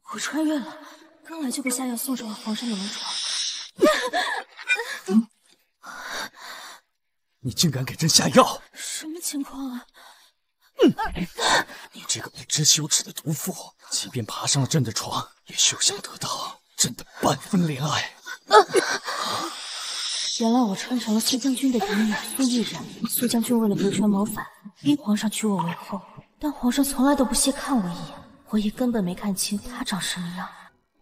我穿越了，刚来就被下药送上了皇上的龙床。 你竟敢给朕下药！ 什么情况啊？ 你这个不知羞耻的毒妇，即便爬上了朕的床，也休想得到朕的半分怜爱。 原来我穿成了苏将军的嫡女苏毅然。苏将军为了维权谋反，逼皇上娶我为后，但皇上从来都不屑看我一眼，我也根本没看清他长什么样。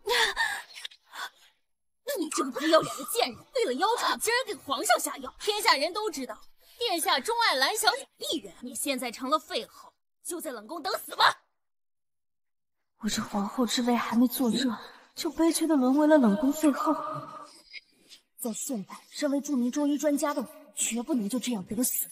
你这个不要脸的贱人，为了腰缠，竟然给皇上下药！天下人都知道，殿下钟爱兰小姐丽人，你现在成了废后，就在冷宫等死吧！ 我这皇后之位还没坐热，就悲催的沦为了冷宫废后。在现代，身为著名中医专家的我，绝不能就这样得死。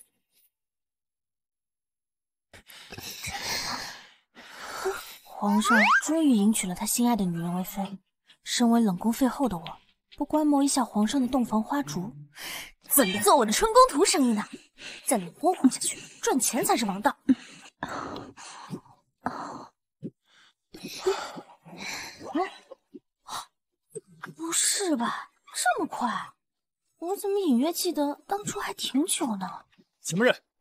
皇上终于迎娶了他心爱的女人为妃，身为冷宫废后的我，不观摩一下皇上的洞房花烛，怎么做我的春宫图生意呢？再冷宫混下去，赚钱才是王道。不是吧？这么快？我怎么隐约记得当初还挺久呢？ 什么人？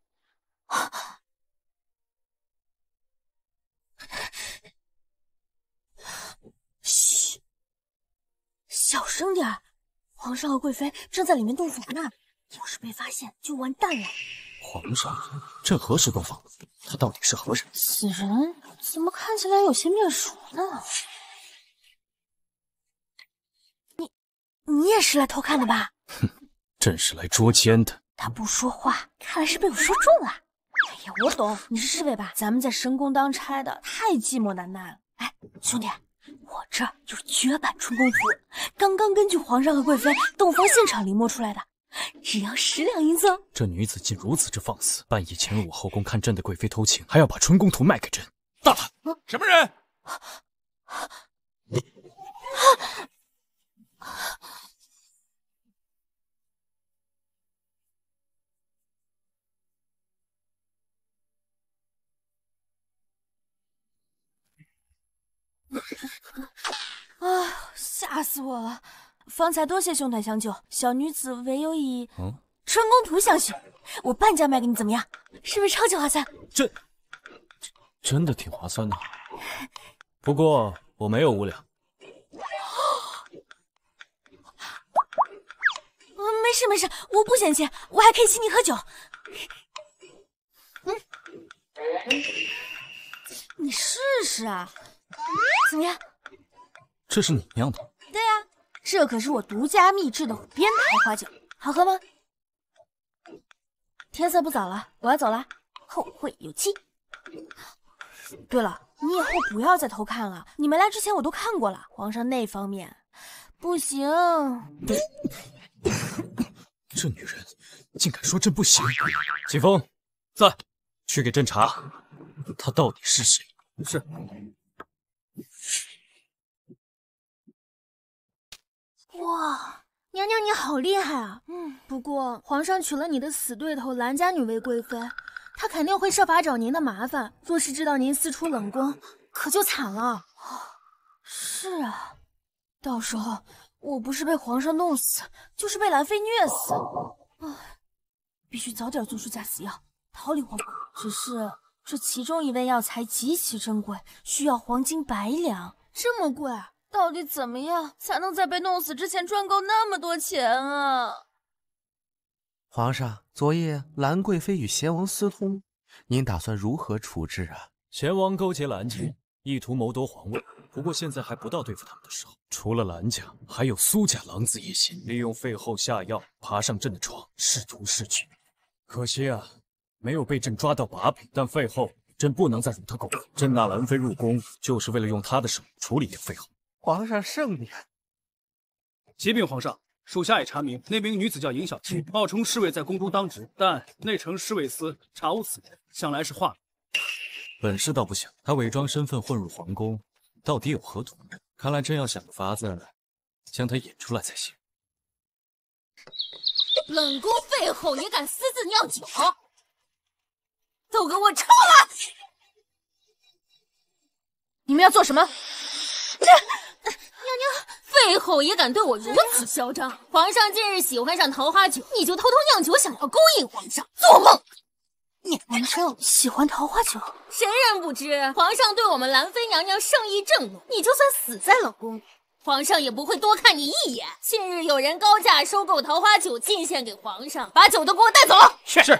嘘，小声点儿！皇上和贵妃正在里面洞房呢，要是被发现就完蛋了。 皇上，朕何时洞房？他到底是何人？ 此人怎么看起来有些面熟呢？你也是来偷看的吧？ 哼，朕是来捉奸的。 他不说话，看来是被我说中了。哎呀，我懂，你是侍卫吧？咱们在深宫当差的，太寂寞难耐了。哎，兄弟，我这有绝版春宫图，刚刚根据皇上和贵妃洞房现场临摹出来的，只要10两银子。 这女子竟如此之放肆，半夜潜入我后宫看朕的贵妃偷情，还要把春宫图卖给朕。大胆！什么人？ 啊！吓死我了！方才多谢兄台相救，小女子唯有以春宫图相许，我半价卖给你，怎么样？是不是超级划算？ 真的挺划算的。不过我没有5两。 没事没事，我不嫌弃，我还可以请你喝酒。你试试啊，怎么样？ 这是你酿的？ 对呀，这可是我独家秘制的虎鞭桃花酒，好喝吗？天色不早了，我要走了，后会有期。对了，你以后不要再偷看了，你没来之前我都看过了，皇上那方面不行。 这女人竟敢说朕不行！齐风，在，去给朕查，她到底是谁？是。 哇，娘娘你好厉害啊！不过皇上娶了你的死对头兰家女为贵妃，他肯定会设法找您的麻烦。若是知道您私出冷宫，可就惨了。 是啊，到时候我不是被皇上弄死，就是被兰妃虐死。唉，必须早点做出假死药，逃离皇宫。只是这其中一味药材极其珍贵，需要黄金100两， 这么贵， 到底怎么样才能在被弄死之前赚够那么多钱啊？ 皇上，昨夜兰贵妃与贤王私通，您打算如何处置啊？ 贤王勾结兰家，意图谋夺皇位。不过现在还不到对付他们的时候。除了兰家，还有苏家狼子野心，利用废后下药，爬上朕的床，试图弑君。可惜啊，没有被朕抓到把柄。但废后，朕不能再辱他狗。朕纳兰妃入宫，就是为了用她的手处理掉废后。 皇上圣明。 启禀皇上，属下已查明，那名女子叫尹小七，冒充侍卫在宫中当值，但内城侍卫司查无此人，想来是画饼。 本事倒不小，他伪装身份混入皇宫，到底有何图？看来真要想个法子将他引出来才行。 冷宫废后也敢私自酿酒，都给我出来！ 你们要做什么？ 这后也敢对我如此嚣张。皇上近日喜欢上桃花酒，你就偷偷酿酒，想要勾引皇上？做梦！ 皇上喜欢桃花酒， 谁人不知皇上对我们兰妃娘娘圣意正浓，你就算死在冷宫，皇上也不会多看你一眼。近日有人高价收购桃花酒进献给皇上，把酒都给我带走。 是。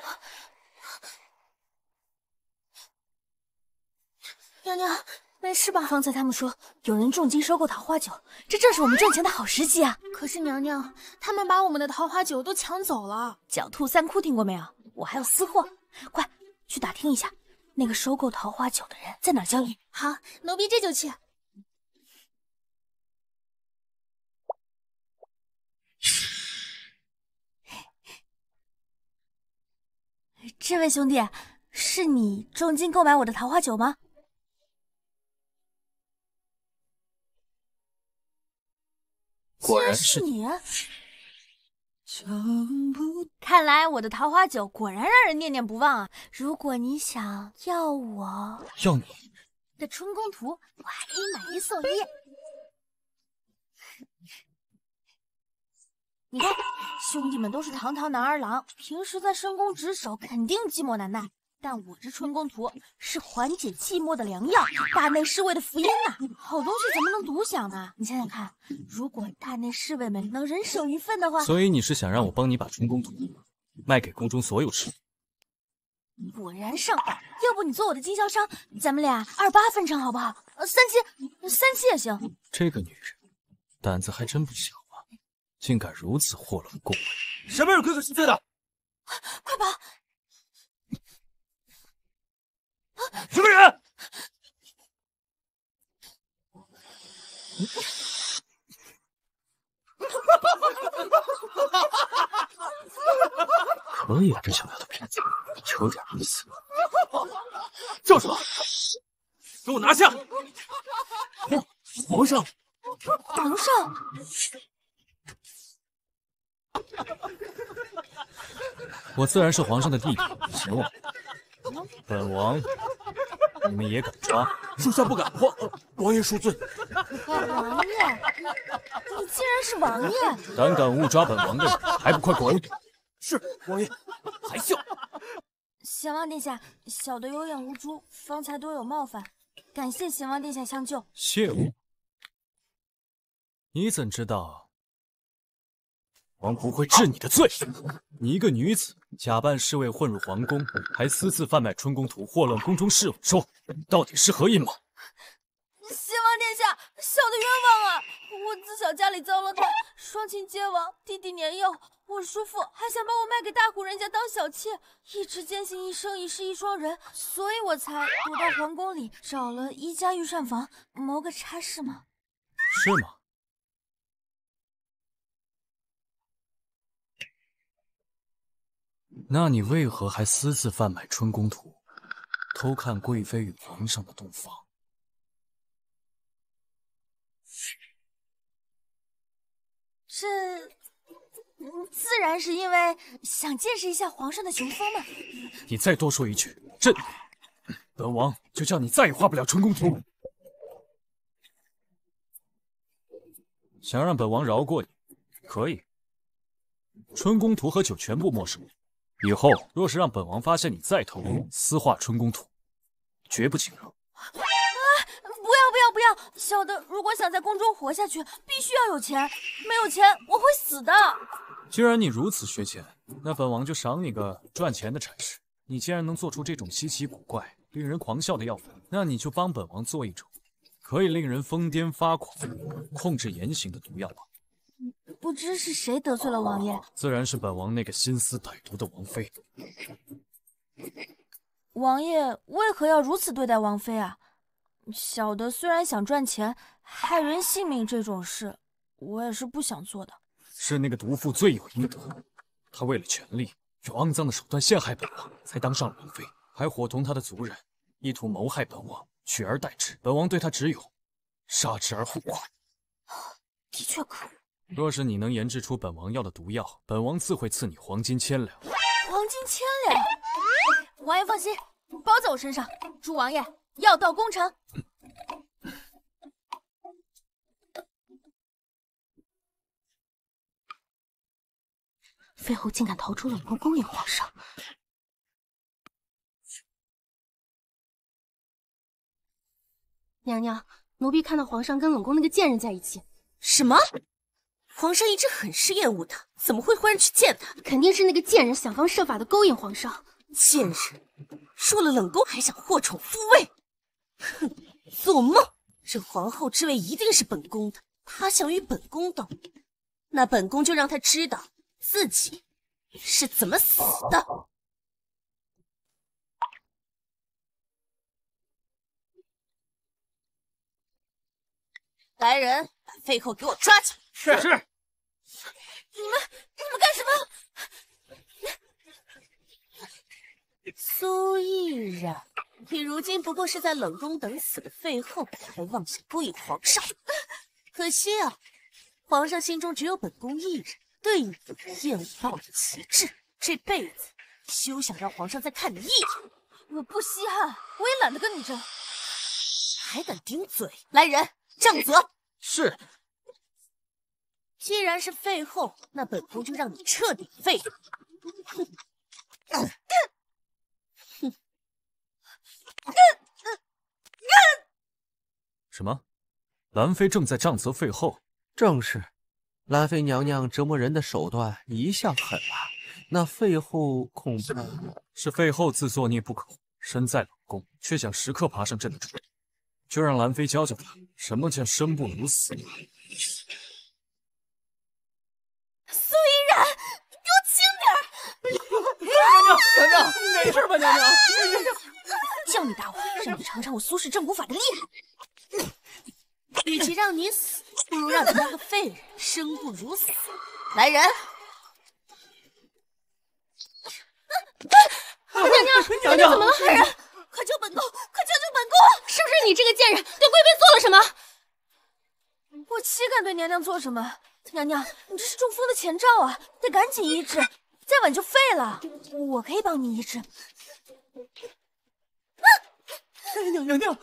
娘娘，没事吧？方才他们说有人重金收购桃花酒，这正是我们赚钱的好时机啊！ 可是娘娘，他们把我们的桃花酒都抢走了。 狡兔三窟听过没有？我还有私货，快去打听一下，那个收购桃花酒的人在哪儿交易。 好，奴婢这就去。 这位兄弟，是你重金购买我的桃花酒吗？ 果然是你。看来我的桃花酒果然让人念念不忘啊！如果你想要我要你的春宫图，我还可以买一送一。你看，兄弟们都是堂堂男儿郎，平时在深宫值守，肯定寂寞难耐。但我这春宫图是缓解寂寞的良药，大内侍卫的福音呐！好东西怎么能独享呢？你想想看，如果大内侍卫们能人手一份的话， 所以你是想让我帮你把春宫图卖给宫中所有侍卫？ 果然上当！要不你做我的经销商，咱们俩28分成好不好？37也行。 这个女人胆子还真不小啊，竟敢如此祸乱宫闱！ 什么人鬼鬼祟祟的？ 快跑！ 什么人？ 可以啊，这小丫头片子有点意思。 叫什么？给我拿下！皇上， 皇上， 我自然是皇上的弟弟秦王。本王，你们也敢抓？ 属下不敢。王爷恕罪。 王爷，你竟然是王爷！ 胆敢误抓本王的人，还不快滚！ 是王爷，还笑。 贤王殿下，小的有眼无珠，方才多有冒犯，感谢贤王殿下相救。 谢我？你怎知道王不会治你的罪？你一个女子，假扮侍卫混入皇宫，还私自贩卖春宫图，祸乱宫中事务，说到底是何阴谋？ 贤王殿下，小的冤枉啊！我自小家里遭了难，双亲皆亡，弟弟年幼，我叔父还想把我卖给大户人家当小妾，一直坚信一生一世一双人，所以我才躲到皇宫里找了一家御膳房，谋个差事嘛。 是吗？那你为何还私自贩买春宫图，偷看贵妃与皇上的洞房？ 这自然是因为想见识一下皇上的雄风嘛。 你再多说一句，本王就叫你再也画不了春宫图。想让本王饶过你，可以。春宫图和酒全部没收。以后若是让本王发现你再偷私画春宫图，绝不轻饶。 不要！小的如果想在宫中活下去，必须要有钱，没有钱我会死的。 既然你如此缺钱，那本王就赏你个赚钱的差事。你既然能做出这种稀奇古怪、令人狂笑的药粉，那你就帮本王做一种可以令人疯癫发狂、控制言行的毒药吧。 不知是谁得罪了王爷？ 自然是本王那个心思歹毒的王妃。 王爷为何要如此对待王妃啊？小的虽然想赚钱，害人性命这种事，我也是不想做的。 是那个毒妇罪有应得，她为了权力，用肮脏的手段陷害本王，才当上了王妃，还伙同她的族人，意图谋害本王，取而代之。本王对她只有杀之而后快。 的确可恶。 若是你能研制出本王要的毒药，本王自会赐你黄金1,000两。 黄金1,000两？王爷放心，包在我身上。祝王爷药到功成。 废后竟敢逃出冷宫勾引皇上。娘娘，奴婢看到皇上跟冷宫那个贱人在一起。 什么？皇上一直很是厌恶他，怎么会忽然去见他？ 肯定是那个贱人想方设法的勾引皇上。 贱人，入了冷宫还想获宠复位？哼，做梦！这皇后之位一定是本宫的，他想与本宫斗，那本宫就让他知道自己是怎么死的。来人，把废后给我抓起来！ 是。 你们干什么？苏奕然，你如今不过是在冷宫等死的废后，还妄想勾引皇上。可惜啊，皇上心中只有本宫一人，对你厌恶到了极致，这辈子休想让皇上再看你一眼。我不稀罕，我也懒得跟你争。还敢顶嘴！来人，杖责！ 是。 既然是废后，那本宫就让你彻底废了。 什么？兰妃正在杖责废后？ 正是，兰妃娘娘折磨人的手段一向狠辣，那废后恐怕是废后自作孽不可，身在冷宫却想时刻爬上朕的床，就让兰妃教教她什么叫生不如死。 苏依然，你给我轻点！ 娘娘，没事吧？娘娘， 叫你打我，让你尝尝我苏氏镇蛊法的厉害。与其让你死，不如让你当个废人，生不如死。来人！ 娘娘， 怎么了？来人，快救本宫！快救救本宫！ 是不是你这个贱人对贵妃做了什么？ 我岂敢对娘娘做什么？娘娘，你这是中风的前兆啊，得赶紧医治，再晚就废了。我可以帮你医治。 娘。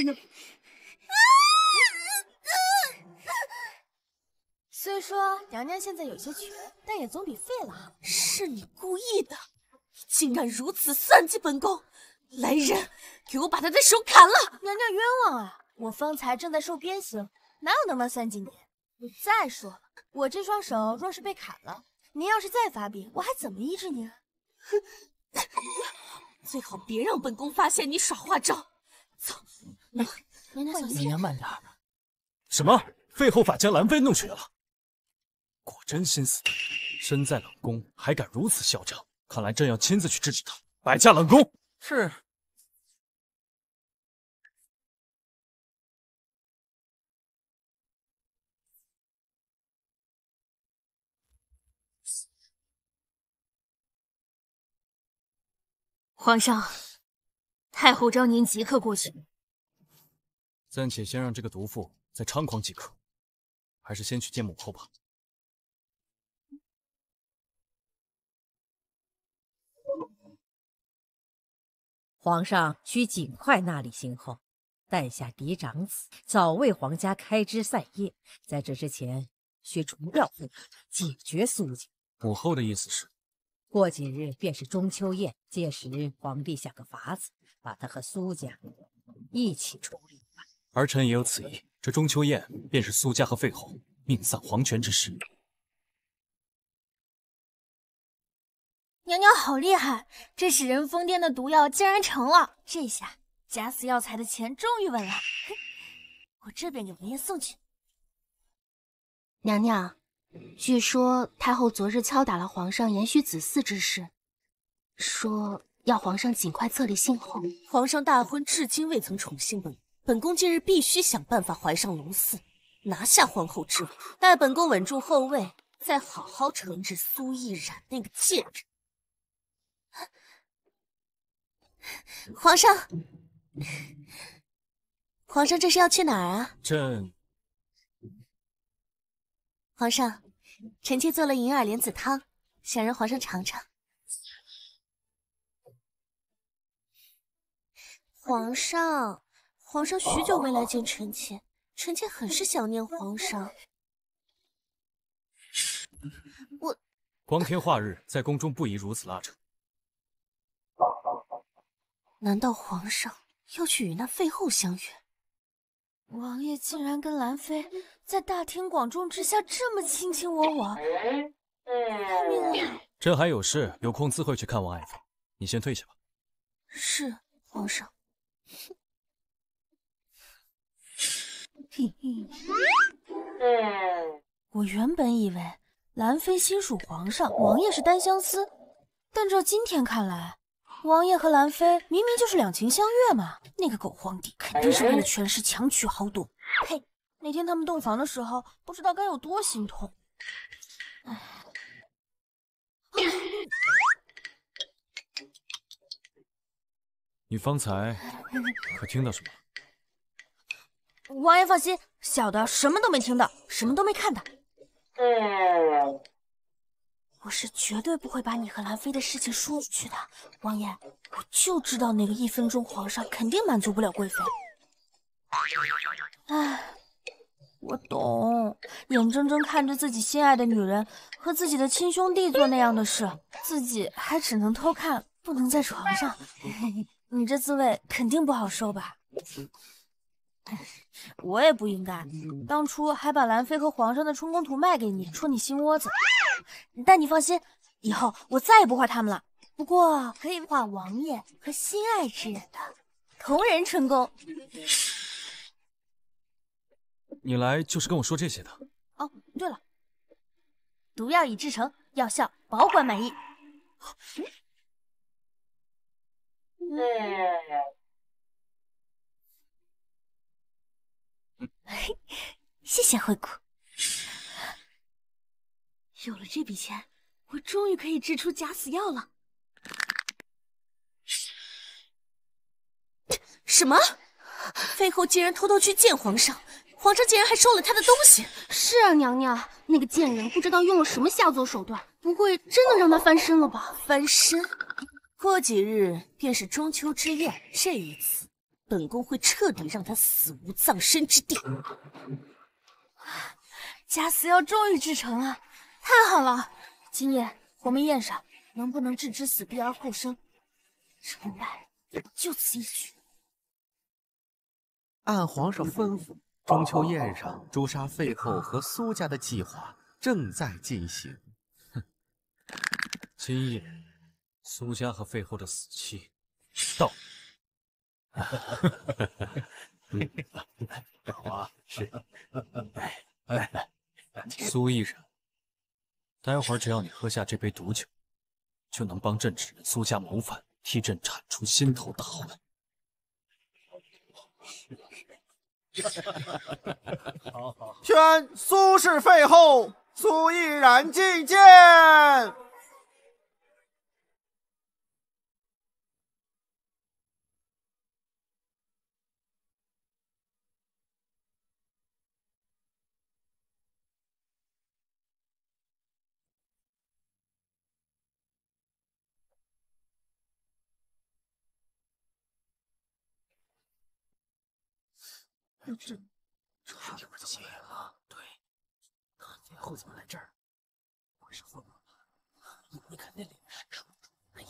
虽说娘娘现在有些瘸，但也总比废了好。是你故意的，你竟敢如此算计本宫！来人，给我把他的手砍了！娘娘冤枉啊！我方才正在受鞭刑，哪有那么算计你？再说了，我这双手若是被砍了，您要是再发病，我还怎么医治您？最好别让本宫发现你耍花招。走，娘娘小心。 娘娘慢点。 什么？废后法将兰妃弄瘸了？果真心思大，身在冷宫还敢如此嚣张，看来朕要亲自去制止他，摆下冷宫。 是。 皇上，太后召您即刻过去。 暂且先让这个毒妇再猖狂几刻，还是先去见母后吧。 皇上需尽快纳立新后，诞下嫡长子，早为皇家开枝散叶。在这之前，需除掉废后，解决苏家。 母后的意思是， 过几日便是中秋宴，届时皇帝想个法子，把他和苏家一起处理。 儿臣也有此意。这中秋宴便是苏家和废后命丧黄泉之时。 娘娘好厉害，这使人疯癫的毒药竟然成了！这下假死药材的钱终于稳了。我这边给文言送去。 娘娘，据说太后昨日敲打了皇上延续子嗣之事，说要皇上尽快册立新后。 皇上大婚至今未曾宠幸本宫近日必须想办法怀上龙嗣，拿下皇后之位。待本宫稳住后位，再好好惩治苏奕然那个贱人。皇上，皇上这是要去哪儿啊？ 朕…… 皇上，臣妾做了银耳莲子汤，想让皇上尝尝。皇上，皇上许久未来见臣妾，臣妾很是想念皇上。 光天化日，在宫中不宜如此拉扯。 难道皇上要去与那废后相约？ 王爷竟然跟兰妃在大庭广众之下这么卿卿我我，救命啊！ 朕还有事，有空自会去看望爱妃。你先退下吧。 是皇上。 我原本以为兰妃心属皇上，王爷是单相思，但照今天看来，王爷和兰妃明明就是两情相悦嘛。那个狗皇帝肯定是为了权势强取豪夺。呸！那天他们洞房的时候，不知道该有多心痛。唉。 你方才可听到什么？ 王爷放心，小的什么都没听到，什么都没看到。我是绝对不会把你和兰妃的事情说出去的，王爷。我就知道那个1分钟皇上肯定满足不了贵妃。唉，我懂，眼睁睁看着自己心爱的女人和自己的亲兄弟做那样的事，自己还只能偷看，不能在床上。你这滋味肯定不好受吧？我也不应该，当初还把兰妃和皇上的春宫图卖给你，戳你心窝子。但你放心，以后我再也不画他们了。不过可以画王爷和心爱之人的同人春宫。 你来就是跟我说这些的？ 哦，对了，毒药已制成，药效保管满意。谢谢惠顾。有了这笔钱，我终于可以制出假死药了。 什么？废后竟然偷偷去见皇上，皇上竟然还收了他的东西。 是啊，娘娘，那个贱人不知道用了什么下作手段，不会真的让他翻身了吧？ 翻身？过几日便是中秋之宴，这一次本宫会彻底让他死无葬身之地。 假死药终于制成了，太好了！今夜鸿门宴上能不能置之死地而后生，成败就此一举。 按皇上吩咐，中秋宴上诛杀废后和苏家的计划正在进行。 今夜苏家和废后的死期到。 好啊，是。 苏艺人，待会儿只要你喝下这杯毒酒，就能帮朕指认苏家谋反，替朕铲除心头大患。 宣苏氏废后苏艺然觐见。 这一会儿就结了。对，废后怎么来这儿？会是疯了吧？你看那脸是撑不住。哎，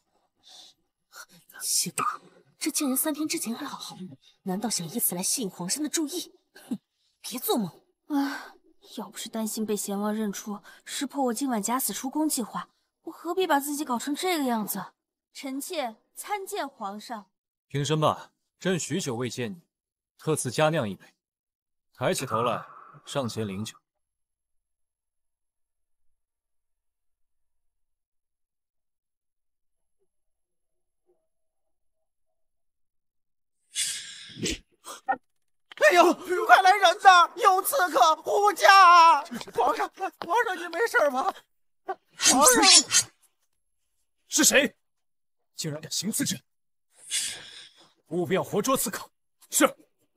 奇怪，这贱人3天之前还好好，难道想以此来吸引皇上的注意？哼，别做梦！ 啊，要不是担心被贤王认出，识破我今晚假死出宫计划，我何必把自己搞成这个样子？臣妾参见皇上。 平身吧，朕许久未见你，特赐佳酿一杯。抬起头来，上前领酒。 哎呦，快来人呐！有刺客护驾！皇上，你没事吧？皇上， 是谁？竟然敢行刺朕！务必要活捉刺客。是。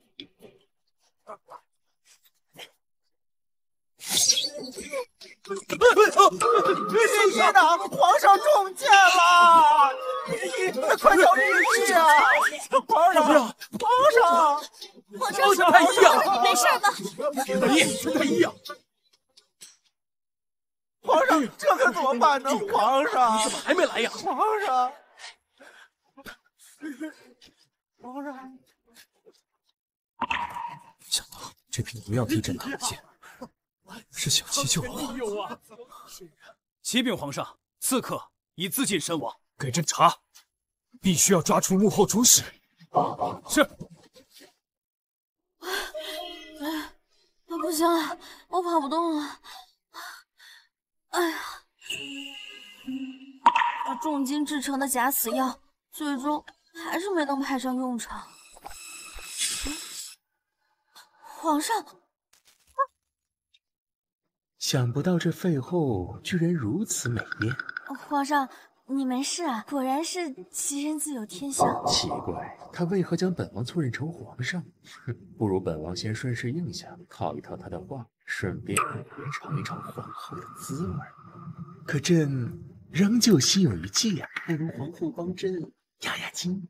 御医呢？皇上中箭了！御医，快叫御医啊！皇上， 皇上， 太医啊！ 没事吧？ 太医啊！ 皇上，这可怎么办呢？皇上， 你怎么还没来呀？ 皇上，皇上， 想到这瓶毒药地震大剑，是想急救我。 启禀皇上，刺客已自尽身亡。 给朕查，必须要抓出幕后主使。 是。 不行了，我跑不动了。哎呀，这重金制成的假死药，最终还是没能派上用场。皇上， 想不到这废后居然如此美艳。 皇上，你没事啊？果然是奇人自有天相。 奇怪，他为何将本王错认成皇上？哼，不如本王先顺势应下，套一套他的话，顺便也尝一尝皇后的滋味。可朕仍旧心有余悸啊，不如皇后帮朕压压惊。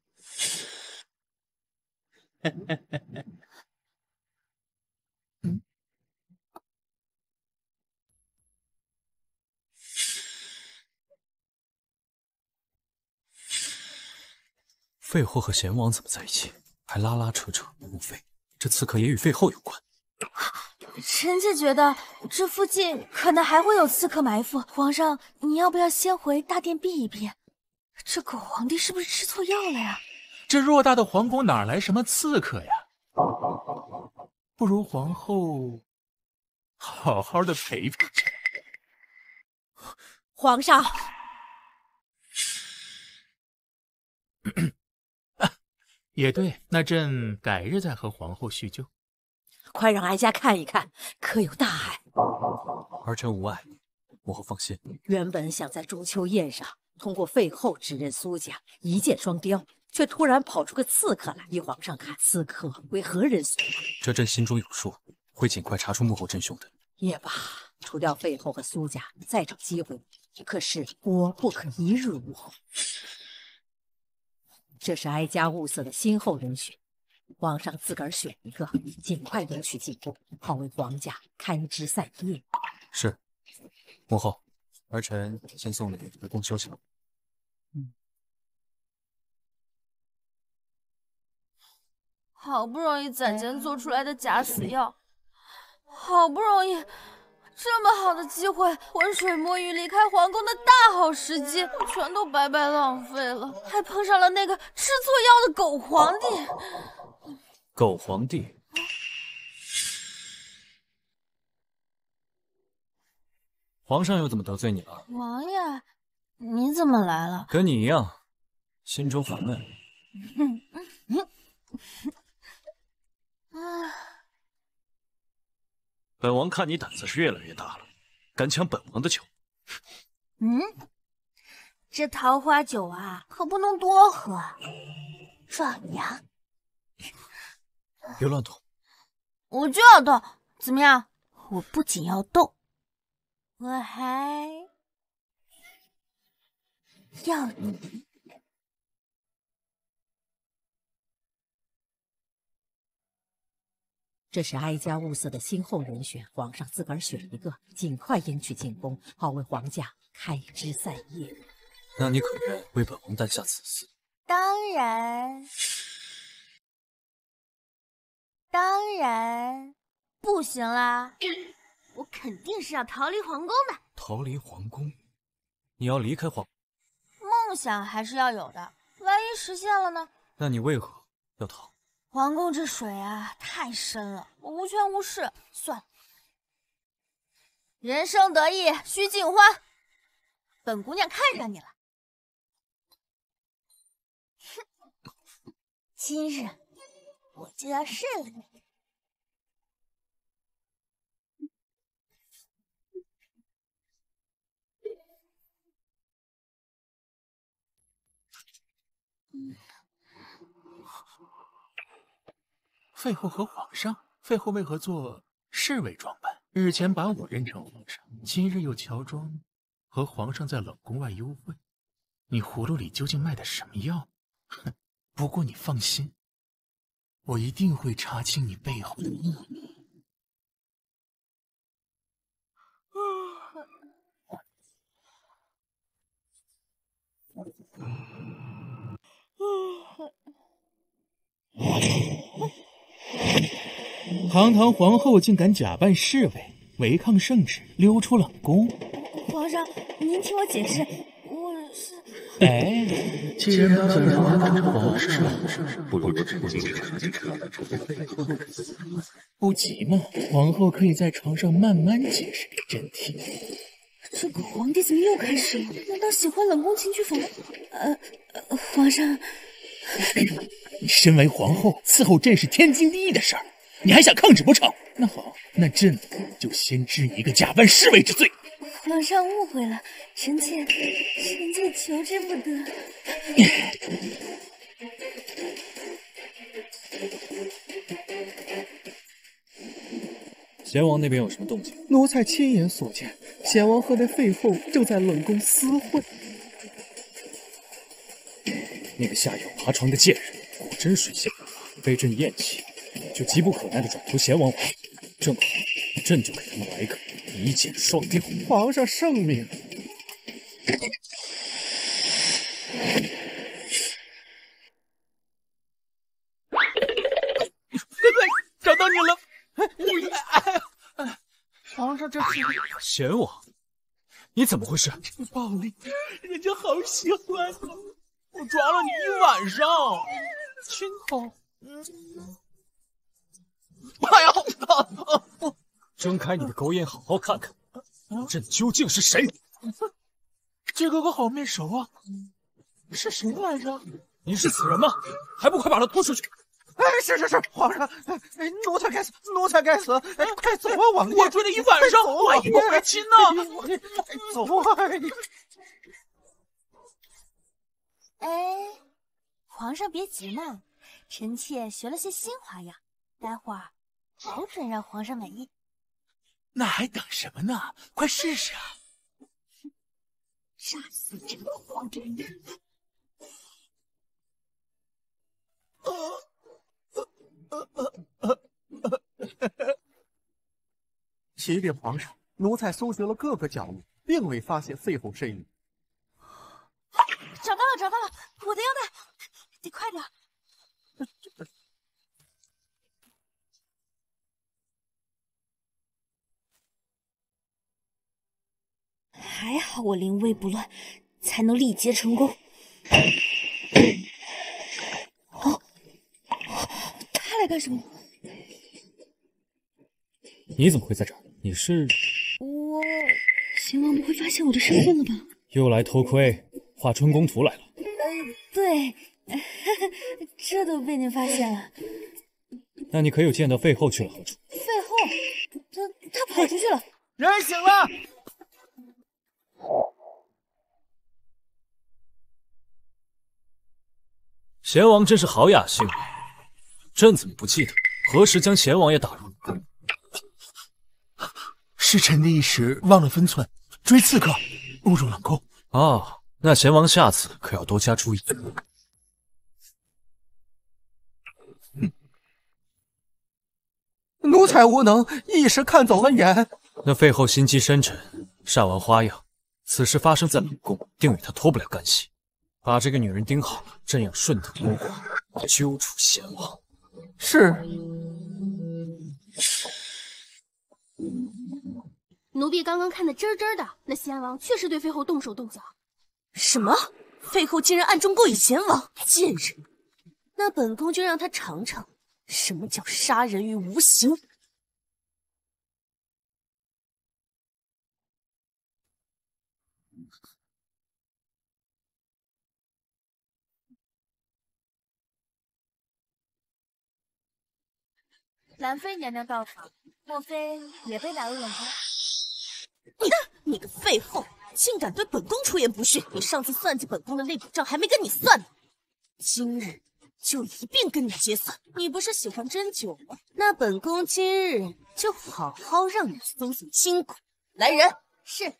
废后和贤王怎么在一起？还拉拉扯扯，莫非这刺客也与废后有关？ 臣妾觉得这附近可能还会有刺客埋伏。皇上，你要不要先回大殿避一避？这狗皇帝是不是吃错药了呀？ 这偌大的皇宫哪来什么刺客呀？不如皇后好好的陪陪朕。 皇上。 也对，那朕改日再和皇后叙旧。 快让哀家看一看，可有大碍？ 儿臣无碍，母后放心。 原本想在中秋宴上通过废后指认苏家，一箭双雕，却突然跑出个刺客来。依皇上看，刺客为何人所为？ 这朕心中有数，会尽快查出幕后真凶的。 也罢，除掉废后和苏家，再找机会。可是锅不可一日无后。这是哀家物色的新后人选，皇上自个儿选一个，尽快迎娶进宫，好为皇家开枝散叶。 是，母后，儿臣先送你回宫休息了。 好不容易攒钱做出来的假死药，好不容易这么好的机会，浑水摸鱼离开皇宫的大好时机，全都白白浪费了，还碰上了那个吃错药的狗皇帝。 狗皇帝，皇上又怎么得罪你了？ 王爷，你怎么来了？ 跟你一样，心中烦闷。本王看你胆子是越来越大了，敢抢本王的酒。 这桃花酒啊，可不能多喝，壮阳。 别乱动！ 我就要动，怎么样？我不仅要动，我还要你。 这是哀家物色的新后人选，皇上自个儿选一个，尽快迎娶进宫，好为皇家开枝散叶。 那你可愿为本王担下此事？ 当然，当然不行啦！ 我肯定是要逃离皇宫的。 逃离皇宫？你要离开皇？ 梦想还是要有的，万一实现了呢？ 那你为何要逃？ 皇宫这水啊，太深了，我无权无势。算了，人生得意须尽欢，本姑娘看上你了。哼，今日我就要试了你。 废后和皇上，废后为何做侍卫装扮？日前把我认成皇上，今日又乔装和皇上在冷宫外幽会。你葫芦里究竟卖的什么药？哼！不过你放心，我一定会查清你背后的秘密。 堂堂皇后竟敢假扮侍卫，违抗圣旨，溜出冷宫。 皇上，您听我解释，我是…… 哎，既然把本王当成皇上，不如正经不急嘛，皇后可以在床上慢慢解释给朕听。 这个皇帝怎么又开始了？难道喜欢冷宫情趣房？皇上， 身为皇后，伺候朕是天经地义的事儿，你还想抗旨不成？那好，那朕就先治你一个假扮侍卫之罪。 皇上误会了，臣妾求之不得。 贤王那边有什么动静？ 奴才亲眼所见，贤王和那废后正在冷宫私会。 那个下药爬床的贱人，果真水性不发，被朕厌弃，就急不可耐的转投贤王怀里。正好，朕就给他们来个一箭双雕。 皇上圣明。 找到你了！ 皇上，这是贤王，你怎么回事？ 暴力，人家好喜欢我，我抓了你一晚上，亲好。 哎呀！ 睁开你的狗眼，好好看看，朕究竟是谁？ 这哥哥好面熟啊，是谁来着？ 你是死人吗？还不快把他拖出去！ 哎，是，皇上，奴才该死，快走啊，王爷！ 我追了一晚上，我还以为会亲呢。 走啊！ 哎，皇上别急嘛，臣妾学了些新花样，待会儿保准让皇上满意。 那还等什么呢？快试试啊！ 杀死这个黄真人！ 启禀皇上，奴才搜寻了各个角落，并未发现废后身影。 找到了，我的腰带，得快点。还好我临危不乱，才能力竭成功。他来干什么？ 你怎么会在这儿？你是…… 贤王不会发现我的身份了吧？ 又来偷窥，画春宫图来了。 对，这都被您发现了。 那你可有见到废后去了何处？ 废后，他跑出去了。 人醒了！ 贤王真是好雅兴，朕怎么不记得何时将贤王也打入冷宫？ 是臣的一时忘了分寸，追刺客误入冷宫。 哦，那贤王下次可要多加注意。 奴才无能，一时看走了眼。 那废后心机深沉，善玩花样，此事发生在冷宫，定与他脱不了干系。把这个女人盯好，朕要顺藤摸瓜，揪出贤王。 是。 奴婢刚刚看得真真的，那贤王确实对废后动手动脚。 什么？废后竟然暗中勾引贤王，贱人！那本宫就让他尝尝什么叫杀人于无形。 兰妃娘娘到访，莫非也被打入冷宫？ 你个废后，竟敢对本宫出言不逊！你上次算计本宫的那笔账还没跟你算呢，今日就一并跟你结算。你不是喜欢针灸吗？那本宫今日就好好让你松松筋骨。来人！ 是。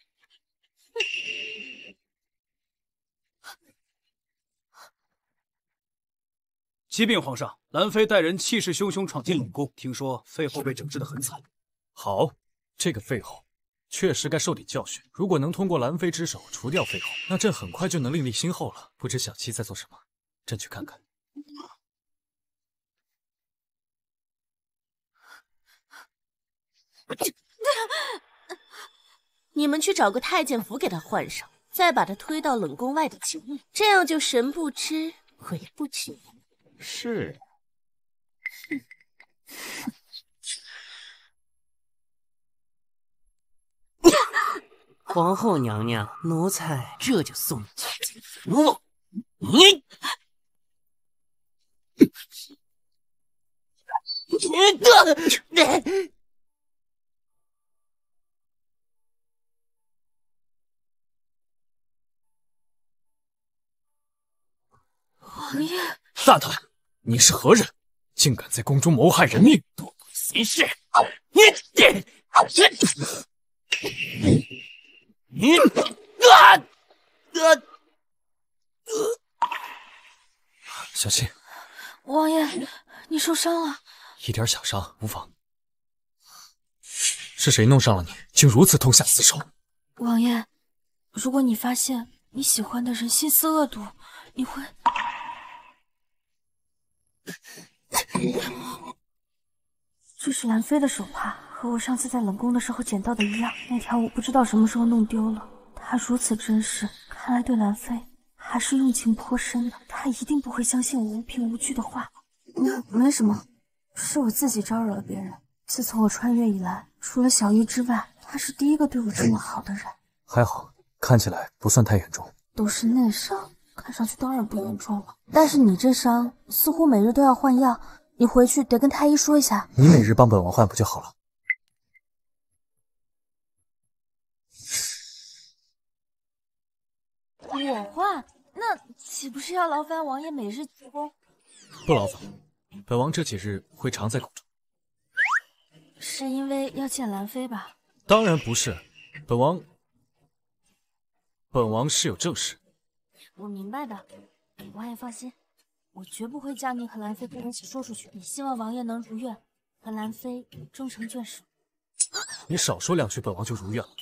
启禀皇上，兰妃带人气势汹汹闯进冷宫，听说废后被整治得很惨。 好，这个废后确实该受点教训。如果能通过兰妃之手除掉废后，那朕很快就能另立新后了。不知小七在做什么，朕去看看。 你们去找个太监服给他换上，再把他推到冷宫外的井里，这样就神不知鬼不觉。 是。 皇后娘娘，奴才这就送你去服务。你王爷， 大胆！你是何人？竟敢在宫中谋害人命， 多管闲事！ 小七， 王爷，你受伤了。 一点小伤无妨。是谁弄伤了你，竟如此痛下死手？ 王爷，如果你发现你喜欢的人心思恶毒，你会……这是兰妃的手帕，和我上次在冷宫的时候捡到的一样。那条我不知道什么时候弄丢了。她如此真实，看来对兰妃还是用情颇深的。她一定不会相信我无凭无据的话。没什么，是我自己招惹了别人。自从我穿越以来，除了小玉之外，他是第一个对我这么好的人。 还好，看起来不算太严重。 都是内伤，看上去当然不严重了。但是你这伤似乎每日都要换药，你回去得跟太医说一下。 你每日帮本王换不就好了？ 我换，那岂不是要劳烦王爷每日进宫？ 不劳烦，本王这几日会常在宫中。 是因为要见兰妃吧？ 当然不是，本王是有正事。 我明白的，王爷放心，我绝不会将你和兰妃的关系说出去。也希望王爷能如愿，和兰妃终成眷属。 你少说两句，本王就如愿了。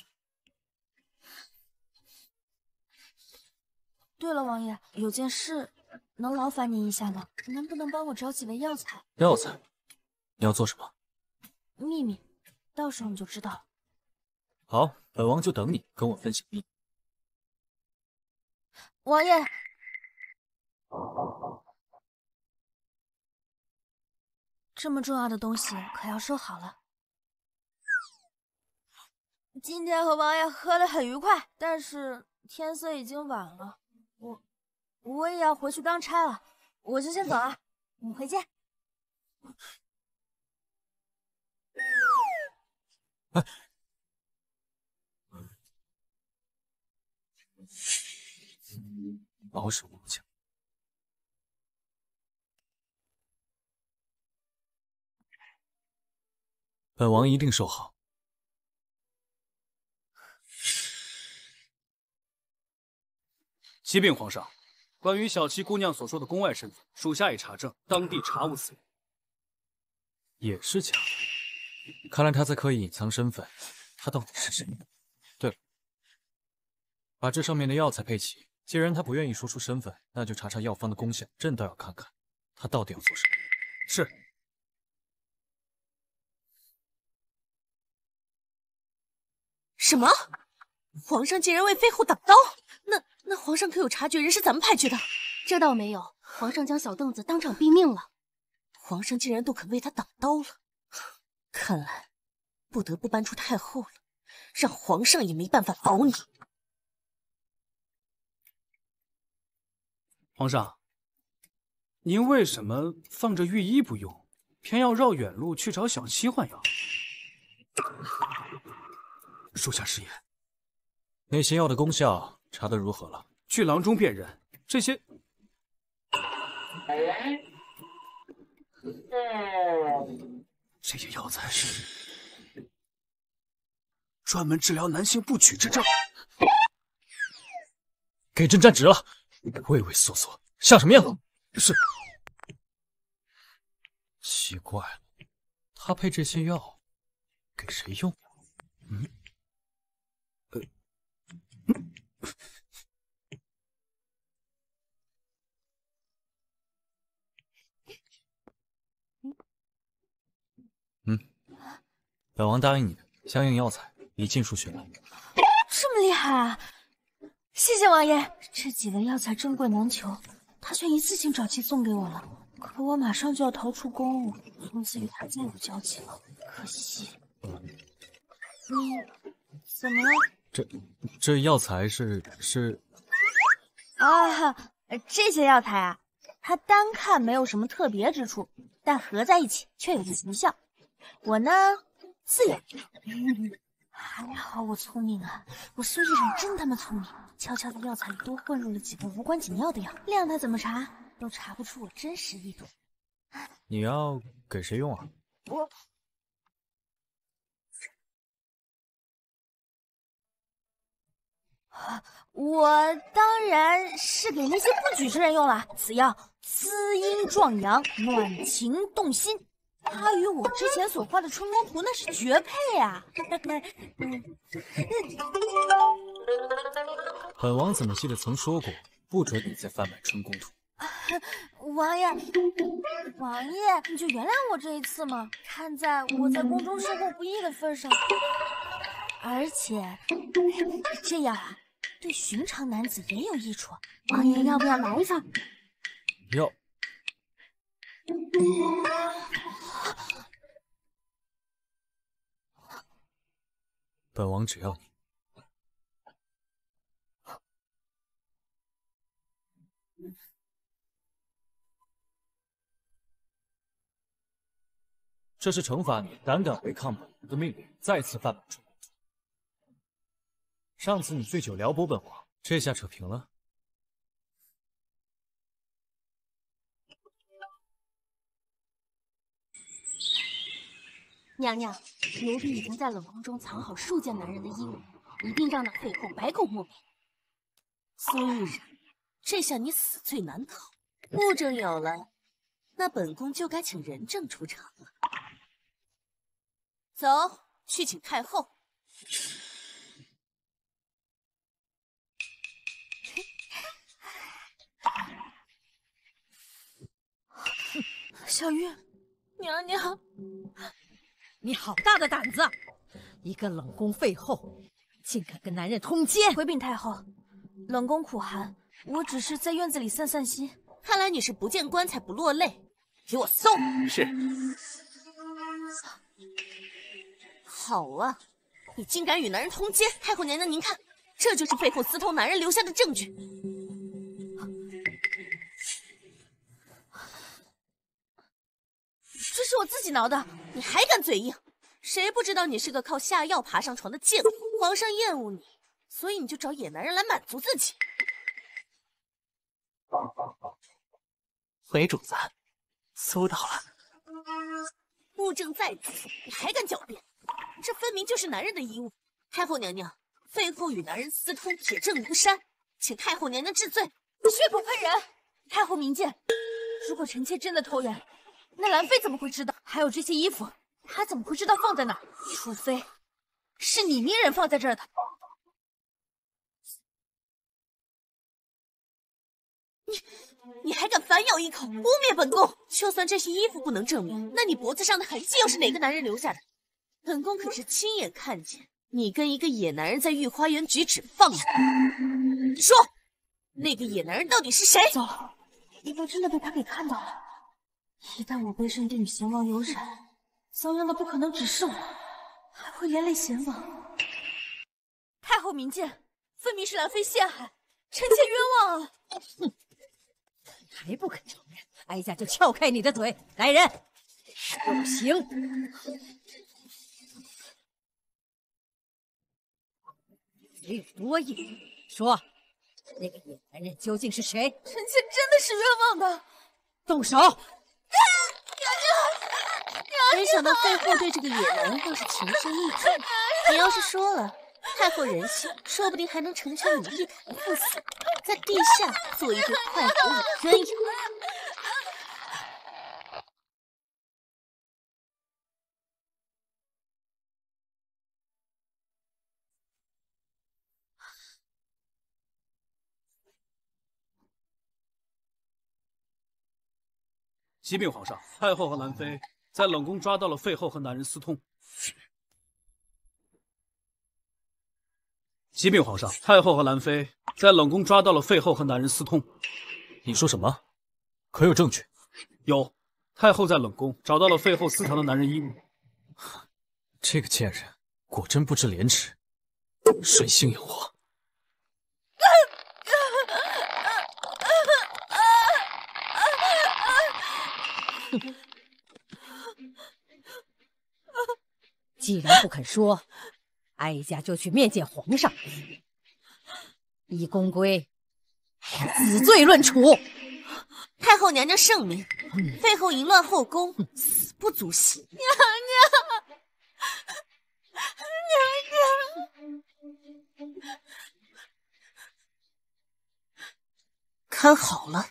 对了，王爷，有件事能劳烦您一下吗？能不能帮我找几味药材？ 药材？你要做什么？ 秘密，到时候你就知道了。 好，本王就等你跟我分享秘密。 王爷，这么重要的东西可要收好了。今天和王爷喝得很愉快，但是天色已经晚了，我也要回去当差了，我就先走了，我们回见。 哎，毛手无脚。本王一定收好。 启禀皇上，关于小七姑娘所说的宫外身份，属下已查证，当地查无此人。 也是假的。看来他在刻意隐藏身份，他到底是谁？对了，把这上面的药材配齐。既然他不愿意说出身份，那就查查药方的功效，朕倒要看看他到底要做什么。 是。 什么？皇上竟然为妃后挡刀？那皇上可有察觉人是怎么派去的？ 这倒没有，皇上将小凳子当场毙命了。 皇上竟然都肯为他挡刀了，看来不得不搬出太后了，让皇上也没办法保你。 皇上，您为什么放着御医不用，偏要绕远路去找小七换药？属下失言。 那些药的功效查得如何了？ 去郎中辨认，这些药材是专门治疗男性不举之症。 给朕站直了，畏畏缩缩，像什么样？ 是。 奇怪了，他配这些药给谁用？ 本王答应你的，相应药材已尽数寻来。 这么厉害啊！谢谢王爷，这几味药材珍贵难求，他却一次性找机送给我了。可我马上就要逃出宫了，从此与他再无交集了，可惜。你怎么了？ 这药材是啊，这些药材啊，它单看没有什么特别之处，但合在一起却有奇效。我呢，自有。还好我聪明啊，我孙局长真他妈聪明，悄悄在药材里多混入了几个无关紧要的药，量他怎么查都查不出我真实意图。 你要给谁用啊？ 我当然是给那些不举之人用了。此药滋阴壮阳，暖情动心，它与我之前所画的春宫图那是绝配啊！ 本王怎么记得曾说过，不准你再贩卖春宫图？ 王爷，你就原谅我这一次嘛。看在我在宫中生活不易的份上，而且这样啊，对寻常男子也有益处。王爷要不要来一份？ 要。本王只要你。这是惩罚你胆敢违抗本王的命令，再次贩卖春宫图。上次你醉酒撩拨本王，这下扯平了。 娘娘，奴婢已经在冷宫中藏好数件男人的衣物，一定让那废后百口莫辩。 苏玉然，这下你死罪难逃。物证有了，那本宫就该请人证出场了。走，去请太后。 小玉，娘娘， 你好大的胆子！一个冷宫废后，竟敢跟男人通奸！ 回禀太后，冷宫苦寒，我只是在院子里散散心。 看来你是不见棺材不落泪，给我搜！ 是。 好啊，你竟敢与男人通奸！太后娘娘，您看，这就是废后私通男人留下的证据。 这是我自己挠的， 你还敢嘴硬？谁不知道你是个靠下药爬上床的贱货？皇上厌恶你，所以你就找野男人来满足自己。 回主子，搜到了。 物证在此，你还敢狡辩？这分明就是男人的衣物。太后娘娘，废后与男人私通，铁证如山，请太后娘娘治罪。 血口喷人！太后明鉴，如果臣妾真的偷人，那兰妃怎么会知道？还有这些衣服，她怎么会知道放在哪？除非是你命人放在这儿的。 你还敢反咬一口，污蔑本宫？就算这些衣服不能证明，那你脖子上的痕迹又是哪个男人留下的？本宫可是亲眼看见你跟一个野男人在御花园举止放纵。说，那个野男人到底是谁？ 糟了，一旦真的被他给看到了，一旦我背身帝女贤王有染，遭殃的不可能只是我，还会连累贤王。太后明鉴，分明是兰妃陷害，臣妾冤枉啊！ 哼，还不肯承认，哀家就撬开你的嘴！来人，受刑！嘴有多硬？说，那个野男人究竟是谁？ 臣妾真的是冤枉的。 动手！ 没想到废后对这个野男人倒是情深意重。你要是说了，太后仁心，说不定还能成全你一台赴死，在地下做一对快活与鸳鸯。 启禀皇上，太后和兰妃在冷宫抓到了废后和男人私通。启禀皇上，太后和兰妃在冷宫抓到了废后和男人私通。 你说什么？可有证据？ 有，太后在冷宫找到了废后私藏的男人衣物。 这个贱人果真不知廉耻，水性杨花。 既然不肯说，哀家就去面见皇上，依宫规，死罪论处。 太后娘娘圣明，废后淫乱后宫，死不足惜。 娘娘， 看好了。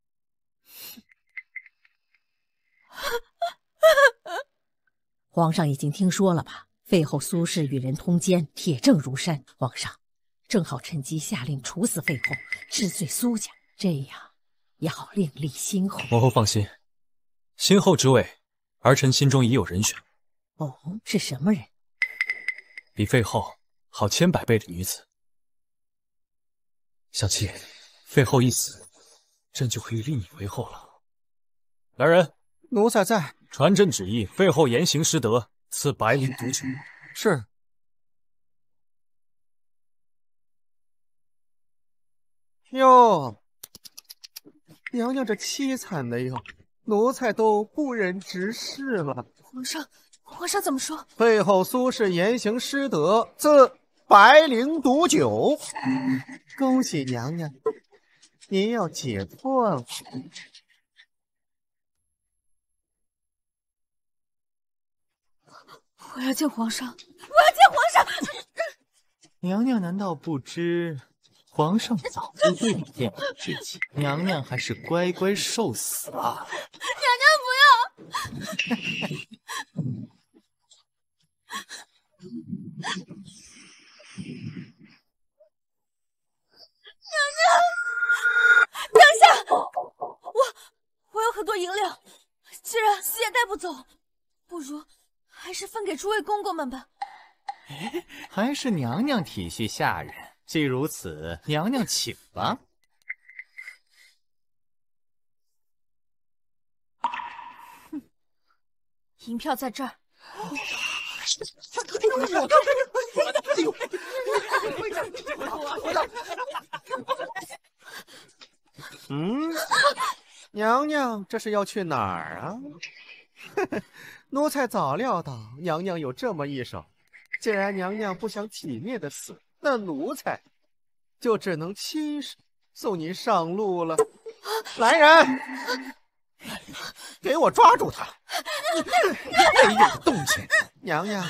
皇上已经听说了吧？废后苏氏与人通奸，铁证如山。皇上正好趁机下令处死废后，治罪苏家，这样也好另立新后。 母后放心，新后之位，儿臣心中已有人选。 哦，是什么人？ 比废后好千百倍的女子。小七，废后一死，朕就可以立你为后了。来人， 奴才在。 传朕旨意，废后言行失德，赐白绫毒酒。 是。哟，娘娘这凄惨的哟，奴才都不忍直视了。 皇上怎么说？ 废后苏氏言行失德，赐白绫毒酒。恭喜娘娘，您要解脱了。 我要见皇上！ 娘娘难道不知，皇上早就对你念念之情，娘娘还是乖乖受死吧。 娘娘不要！ 等下，我有很多银两，既然死也带不走，不如还是分给诸位公公们吧。 还是娘娘体恤下人。既如此，娘娘请吧。 银票在这儿。 娘娘这是要去哪儿啊？奴才早料到娘娘有这么一手。既然娘娘不想体面的死，那奴才就只能亲手送您上路了。来人，给我抓住他！没有动静，娘娘。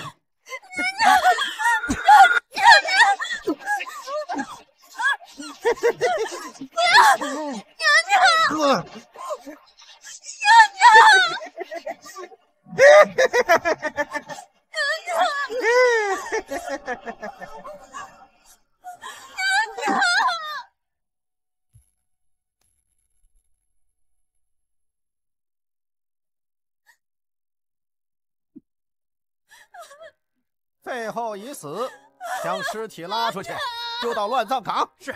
废后已死，将尸体拉出去，丢到乱葬岗。 是。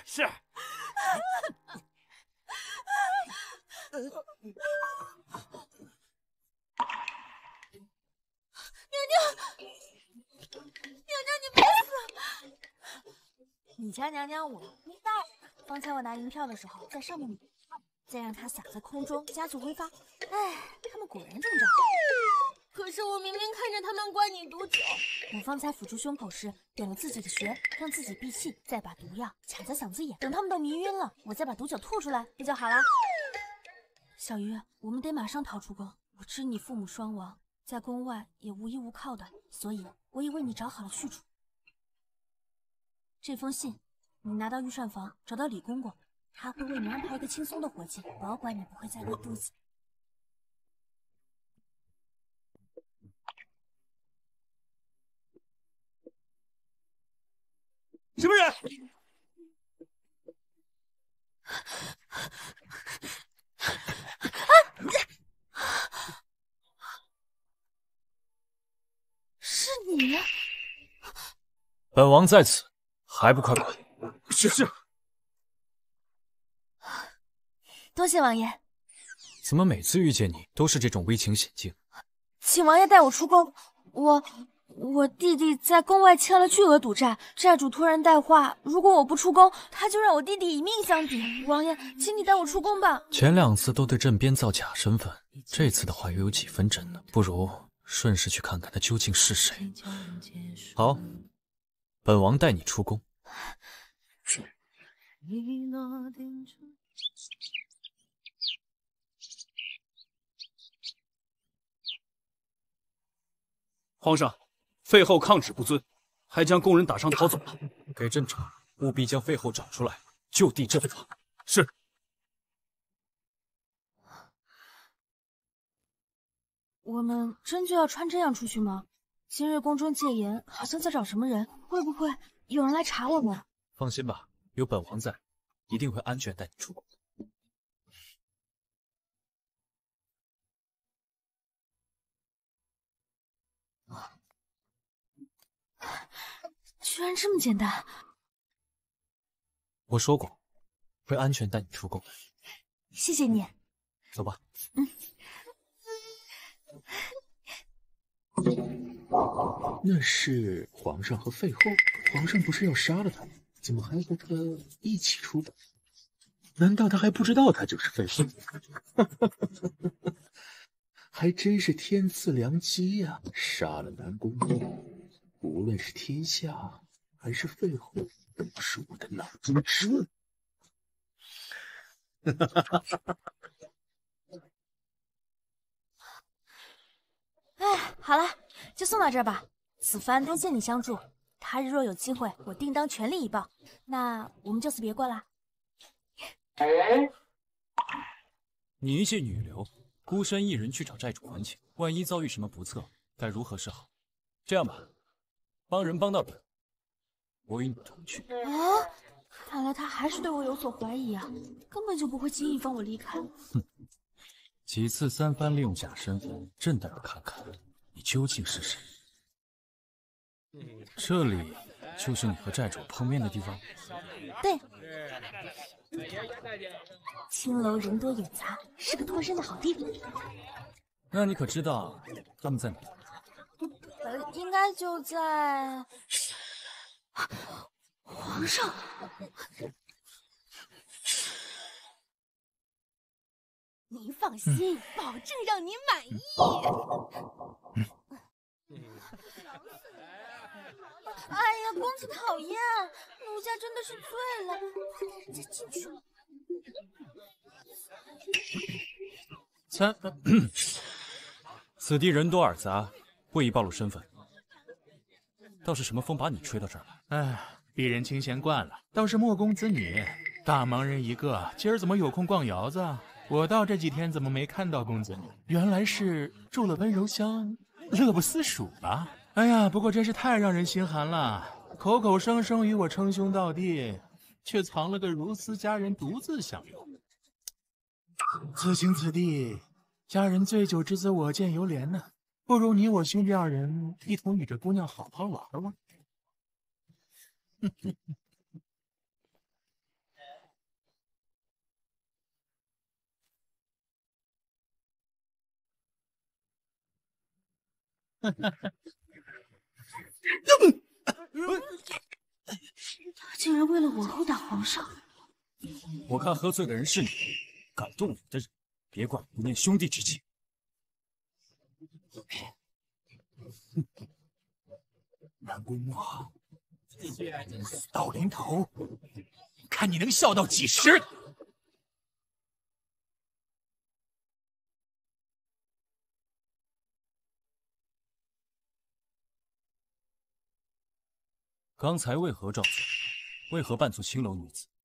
娘，你别死！你家娘娘我明白。方才我拿银票的时候，在上面再让它洒在空中，加速挥发。哎，他们果然中招。 可是我明明看着他们灌你毒酒。 我方才抚住胸口时，点了自己的穴，让自己闭气，再把毒药卡在嗓子眼，等他们都迷晕了，我再把毒酒吐出来，不就好了？小鱼，我们得马上逃出宫。我知你父母双亡，在宫外也无依无靠的，所以我已为你找好了去处。这封信，你拿到御膳房，找到李公公，他会为你安排一个轻松的活计，保管你不会再饿肚子。 什么人？ 你？ 本王在此，还不快滚！ 是。 多谢王爷。 怎么每次遇见你都是这种危情险境？ 请王爷带我出宫。我弟弟在宫外欠了巨额赌债，债主突然带话，如果我不出宫，他就让我弟弟以命相抵。王爷，请你带我出宫吧。 前2次都对朕编造假身份，这次的话又有几分真呢？不如顺势去看看他究竟是谁。好，本王带你出宫。 皇上，废后抗旨不遵，还将宫人打伤逃走了。 给朕查，务必将废后找出来，就地正法。 是。 我们真就要穿这样出去吗？今日宫中戒严，好像在找什么人，会不会有人来查我们？ 放心吧，有本王在，一定会安全带你出宫。 居然这么简单！ 我说过，会安全带你出宫。 谢谢你。 走吧。 那是皇上和废后，皇上不是要杀了他吗？怎么还和他一起出宫？难道他还不知道他就是废后？还真是天赐良机呀！杀了南宫后，无论是天下还是废后，都是我的囊中之物。 哎，好了，就送到这儿吧。此番多谢你相助，他日若有机会，我定当全力以报。那我们就此别过啦。 你一介女流，孤身一人去找债主还钱，万一遭遇什么不测，该如何是好？这样吧，帮人帮到底，我与你同去。 啊，看来他还是对我有所怀疑啊，根本就不会轻易放我离开。 哼，几次3番利用假身份，朕倒要看看你究竟是谁。这里就是你和债主碰面的地方。 对。青楼人多眼杂，是个脱身的好地方。 那你可知道他们在哪？ 应该就在……皇上， 您放心，保证让您满意。 哎呀，公子讨厌，奴家真的是醉了，快带人家进去了。 此地人多耳杂，不宜暴露身份。倒是什么风把你吹到这儿来？ 哎，鄙人清闲惯了。倒是莫公子你，大忙人一个，今儿怎么有空逛窑子？我到这几天怎么没看到公子你？原来是住了温柔乡，乐不思蜀吧？哎呀，不过真是太让人心寒了，口口声声与我称兄道弟，却藏了个如斯佳人独自享用。此情此地，佳人醉酒之姿我见犹怜呢。不如你我兄弟二人一同与这姑娘好好玩玩。 他竟然为了我殴打皇上！ 我看喝醉的人是你，敢动我的人，别怪我不念兄弟之情。 南宫墨，死到临头，看你能笑到几时！ 刚才为何照做？为何扮作青楼女子？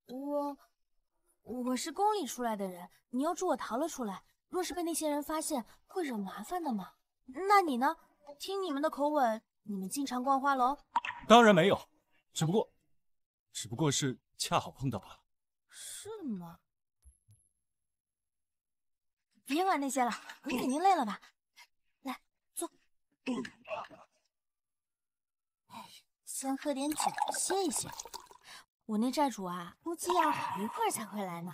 我是宫里出来的人，你又助我逃了出来，若是被那些人发现，会惹麻烦的嘛。那你呢？听你们的口吻，你们经常逛花楼？ 当然没有，只不过是恰好碰到罢了。 是吗？别管那些了，你肯定累了吧？来，坐。 先喝点酒歇一歇。我那债主啊，估计要好一会儿才会来呢。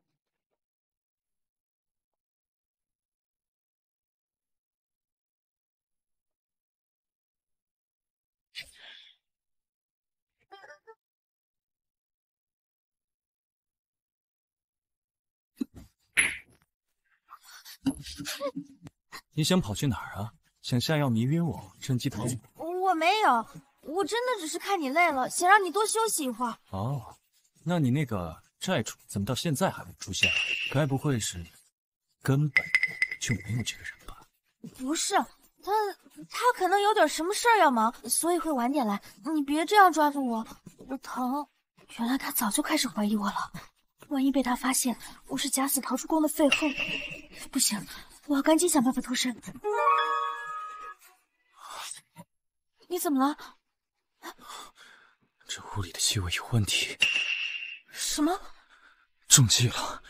你想跑去哪儿啊？想下药迷晕我，趁机逃走？ 我没有，我真的只是看你累了，想让你多休息一会儿。 哦，那你那个债主怎么到现在还不出现啊？该不会是根本就没有这个人吧？ 不是，他可能有点什么事儿要忙，所以会晚点来。你别这样抓住我，我疼。原来他早就开始怀疑我了，万一被他发现我是假死逃出宫的废后，不行，我要赶紧想办法脱身。你怎么了？ 这屋里的气味有问题。 什么？ 中计了！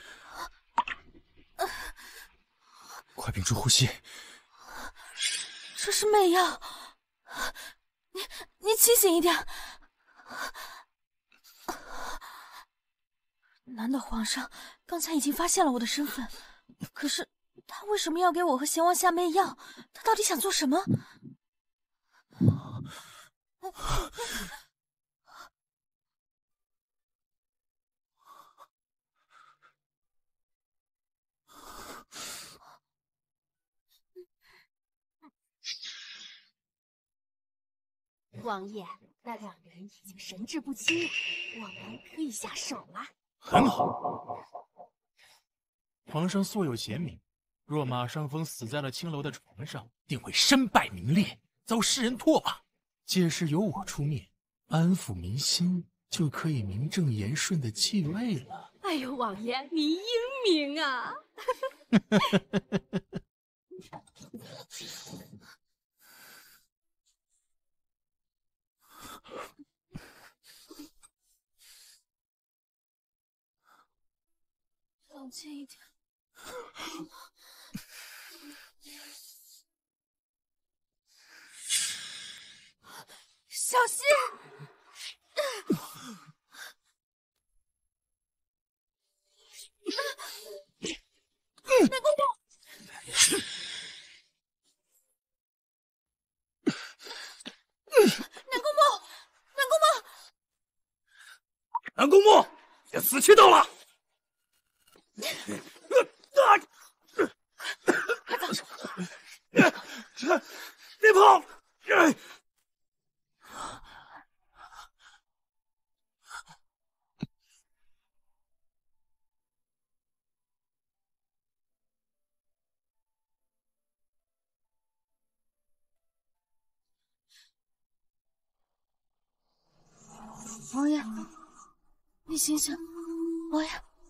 快屏住呼吸。 这是媚药，你清醒一点。难道皇上刚才已经发现了我的身份？可是他为什么要给我和贤王下媚药？他到底想做什么？ 王爷，那两人已经神志不清了，我们可以下手了。 很好。皇上素有贤名，若马上风死在了青楼的床上，定会身败名裂，遭世人唾骂。届时由我出面安抚民心，就可以名正言顺的继位了。 哎呦，王爷，你英明啊！ 冷静一点。小心！南宫公，南宫公，南宫公， 南宫木，你的死期到了！ 快走！ 别跑！ 王爷，你醒醒！王爷，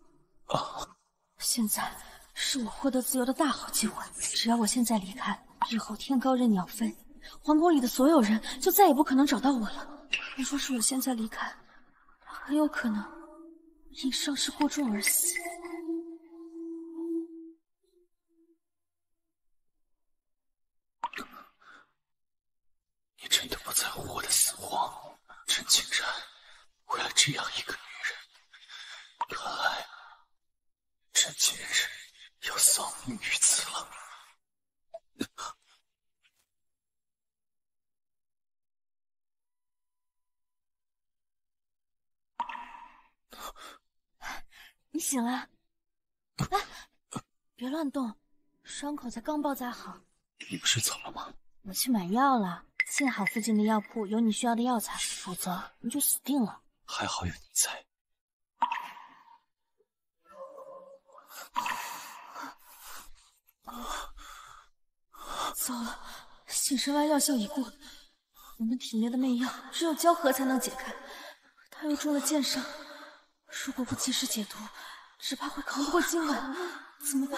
现在是我获得自由的大好机会。只要我现在离开，日后天高任鸟飞，皇宫里的所有人就再也不可能找到我了。若是我现在离开，很有可能因伤势过重而死。 你真的不在乎我的死活？朕竟然为了这样一个女人，看来朕今日要丧命于此了。 你醒了？哎，别乱动，伤口才刚包扎好。 你不是走了吗？ 我去买药了，幸好附近的药铺有你需要的药材，否则你就死定了。 还好有你在。 糟了，醒神丸药效已过，我们体内的媚药只有交合才能解开。他又中了箭伤，如果不及时解毒，只怕会扛不过今晚。怎么办？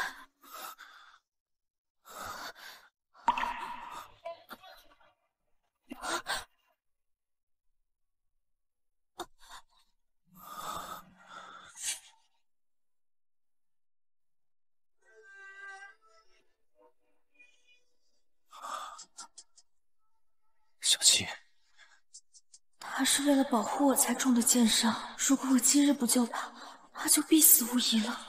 小七， 他是为了保护我才中的箭伤，如果我今日不救他，他就必死无疑了。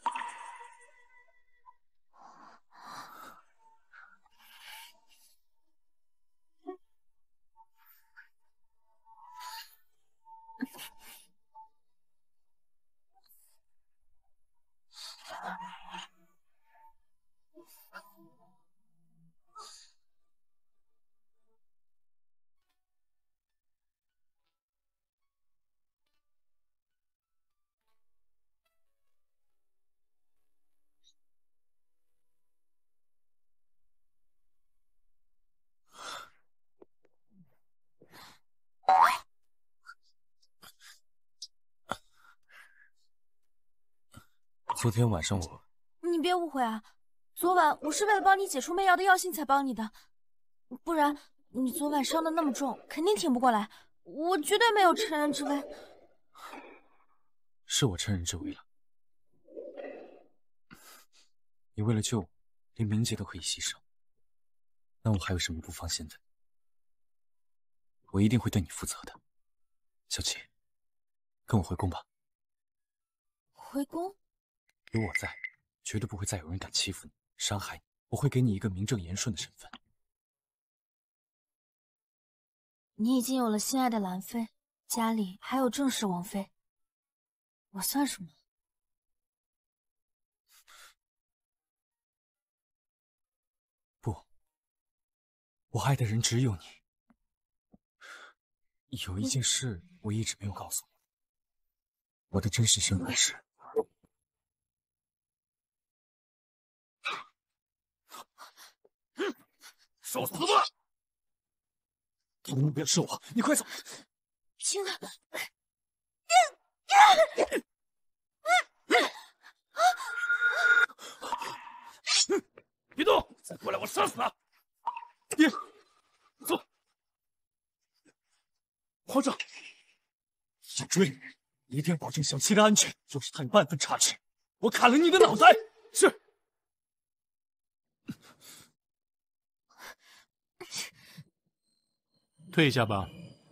昨天晚上你别误会啊，昨晚我是为了帮你解除媚药的药性才帮你的，不然你昨晚伤得那么重，肯定挺不过来。我绝对没有趁人之危。 是我趁人之危了。你为了救我，连冥界都可以牺牲，那我还有什么不放心的？我一定会对你负责的。小七，跟我回宫吧。 回宫？ 有我在，绝对不会再有人敢欺负你、伤害你。我会给你一个名正言顺的身份。 你已经有了心爱的兰妃，家里还有正室王妃，我算什么？ 不，我爱的人只有你。有一件事我一直没有告诉你，我的真实身份是…… 受死吧！ 他的目标是我，你快走！ 亲爱的， 别动！再过来，我杀死他！爹，走！皇上，要追，一定要保证小七的安全。若是他有半分差池，我砍了你的脑袋！是。 退下吧。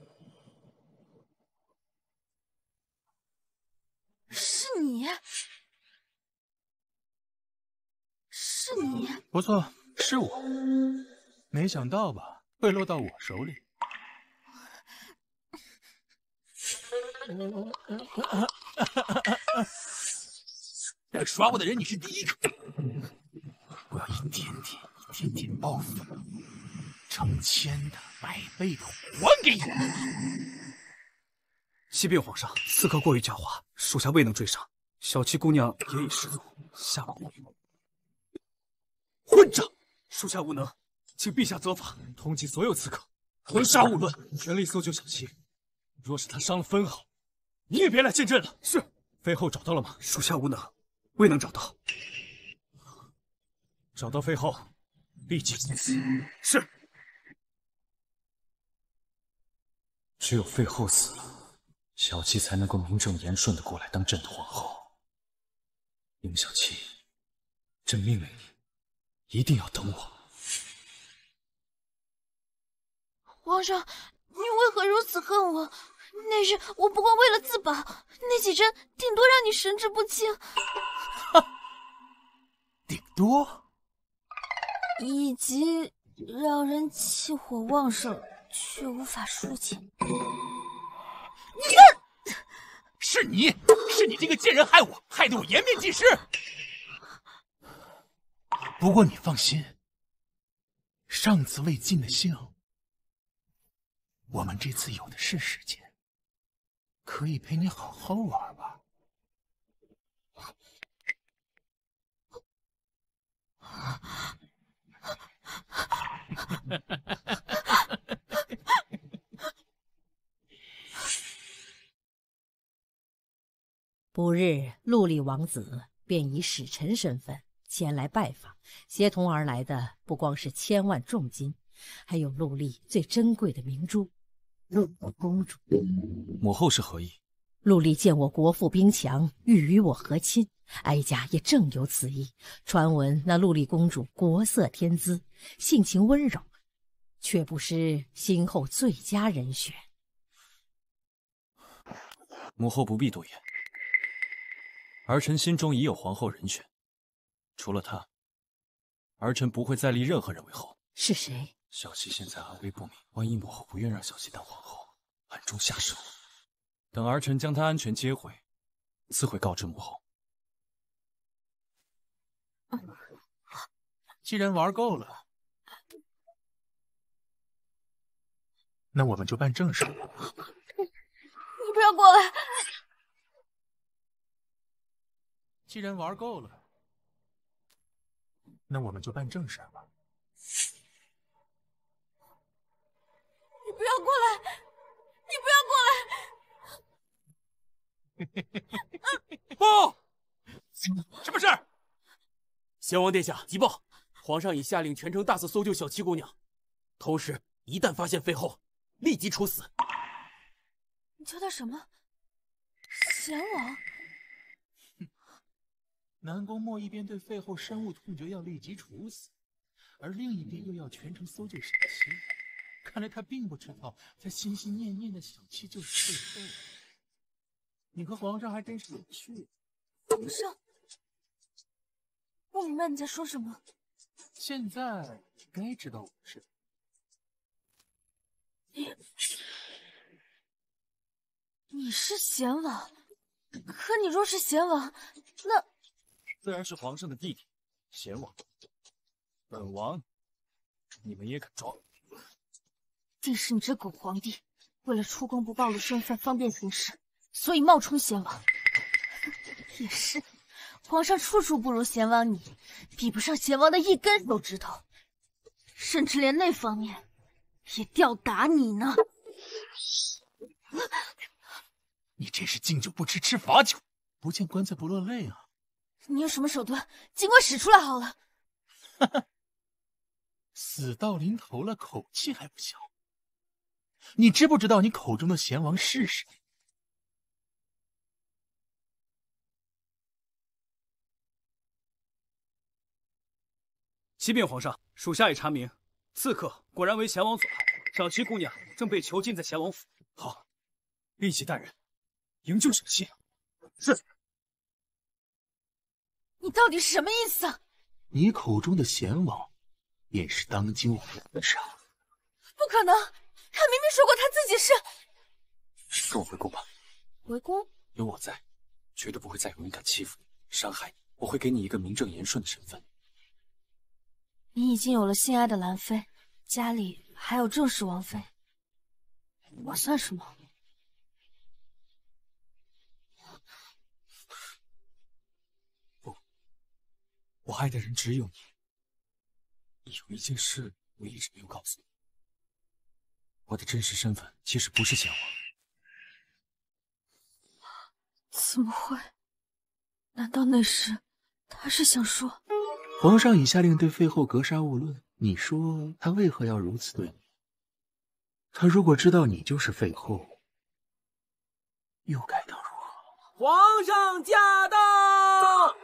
是你，是你， 不错，是我。没想到吧，会落到我手里。 敢耍我的人，你是第一个。 我要一点点报复，成千的、百倍的还给你。 启禀皇上，刺客过于狡猾，属下未能追上。小七姑娘也已失踪，下落不明。混账！属下无能，请陛下责罚， 通缉所有刺客， 横杀勿论， 全力搜救小七。若是他伤了分毫，你也别来见朕了。 是。 妃后找到了吗？ 属下无能，未能找到。 找到妃后，立即处死。 是。 只有妃后死了，小七才能够名正言顺的过来当朕的皇后。宁小七，朕命令你，一定要等我。 皇上，你为何如此恨我？那日我不过为了自保，那几针顶多让你神志不清。 顶多？ 以及让人气火旺盛却无法抒情。 你看，是你这个贱人害我，害得我颜面尽失。不过你放心，上次未尽的兴，我们这次有的是时间，可以陪你好好玩吧。 不日，陆厉王子便以使臣身份前来拜访，协同而来的不光是千万重金，还有陆厉最珍贵的明珠——陆公主。 母后是何意？ 陆厉见我国富兵强，欲与我和亲，哀家也正有此意。传闻那陆厉公主国色天姿，性情温柔，却不失新后最佳人选。 母后不必多言，儿臣心中已有皇后人选，除了她，儿臣不会再立任何人为后。 是谁？ 小七现在安危不明，万一母后不愿让小七当皇后，暗中下手，等儿臣将她安全接回，自会告知母后。 既然玩够了，那我们就办正事。 你不要过来！ 既然玩够了，那我们就办正事吧。 你不要过来！你不要过来！ 报！什么事？先王殿下，急报！皇上已下令全城大肆搜救小七姑娘，同时一旦发现废后，立即处死。 你叫他什么？贤王？ 南宫墨一边对废后深恶痛绝，要立即处死，而另一边又要全城搜救小七。看来他并不知道，他心心念念的小七就是废后。你和皇上还真是有趣。 皇上，不明白你在说什么。 现在该知道我是你是贤王，可你若是贤王，那自然是皇上的弟弟，贤王。本王，你们也敢装？ 定是你这狗皇帝，为了出宫不暴露身份，方便行事，所以冒充贤王。也是，皇上处处不如贤王你，比不上贤王的一根手指头，甚至连那方面也吊打你呢。 你真是敬酒不吃吃罚酒，不见棺材不落泪啊！ 你有什么手段，尽管使出来好了。 哈哈，死到临头了，口气还不小。你知不知道你口中的贤王是谁？ 启禀皇上，属下已查明，刺客果然为贤王所害，小七姑娘正被囚禁在贤王府。 好，立即带人营救小七。是。 你到底是什么意思啊？ 你口中的贤王，便是当今皇上。 不可能，他明明说过他自己是。 跟我回宫吧。 回宫？ 有我在，绝对不会再有人敢欺负你、伤害你。我会给你一个名正言顺的身份。 你已经有了心爱的兰妃，家里还有正室王妃，我算什么？ 不，我爱的人只有你。有一件事我一直没有告诉你，我的真实身份其实不是贤王。 怎么会？难道那时他是想说？ 皇上已下令对废后格杀勿论，你说他为何要如此对你？他如果知道你就是废后，又该当如何？ 皇上驾到！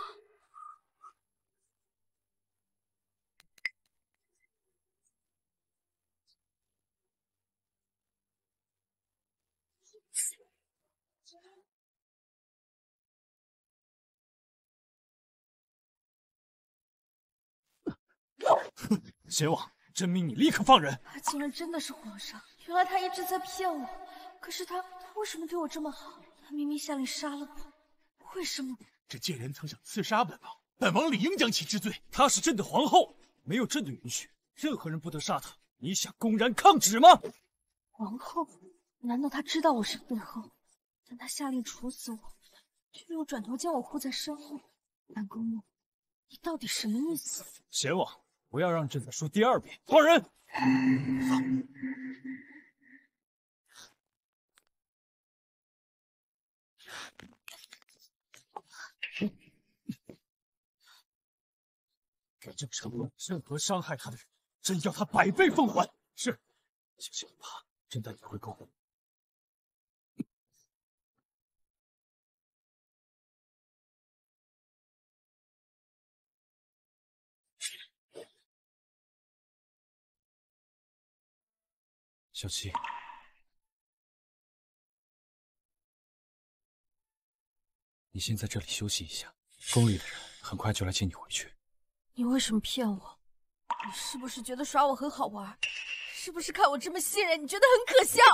贤王，朕命你立刻放人！ 他竟然真的是皇上，原来他一直在骗我。可是他为什么对我这么好？他明明下令杀了我，为什么？ 这贱人曾想刺杀本王，本王理应将其治罪。 她是朕的皇后，没有朕的允许，任何人不得杀她。你想公然抗旨吗？ 皇后？难道他知道我是废后？但他下令处死我，却又转头将我护在身后。南宫墨，你到底什么意思？ 贤王，不要让朕再说第二遍，放人！给朕承诺，任何伤害他的人，朕要他100倍奉还。是，小心不怕，朕带你回宫。小七， 你先在这里休息一下，宫里的人很快就来接你回去。 你为什么骗我？你是不是觉得耍我很好玩？是不是看我这么信任，你觉得很可笑？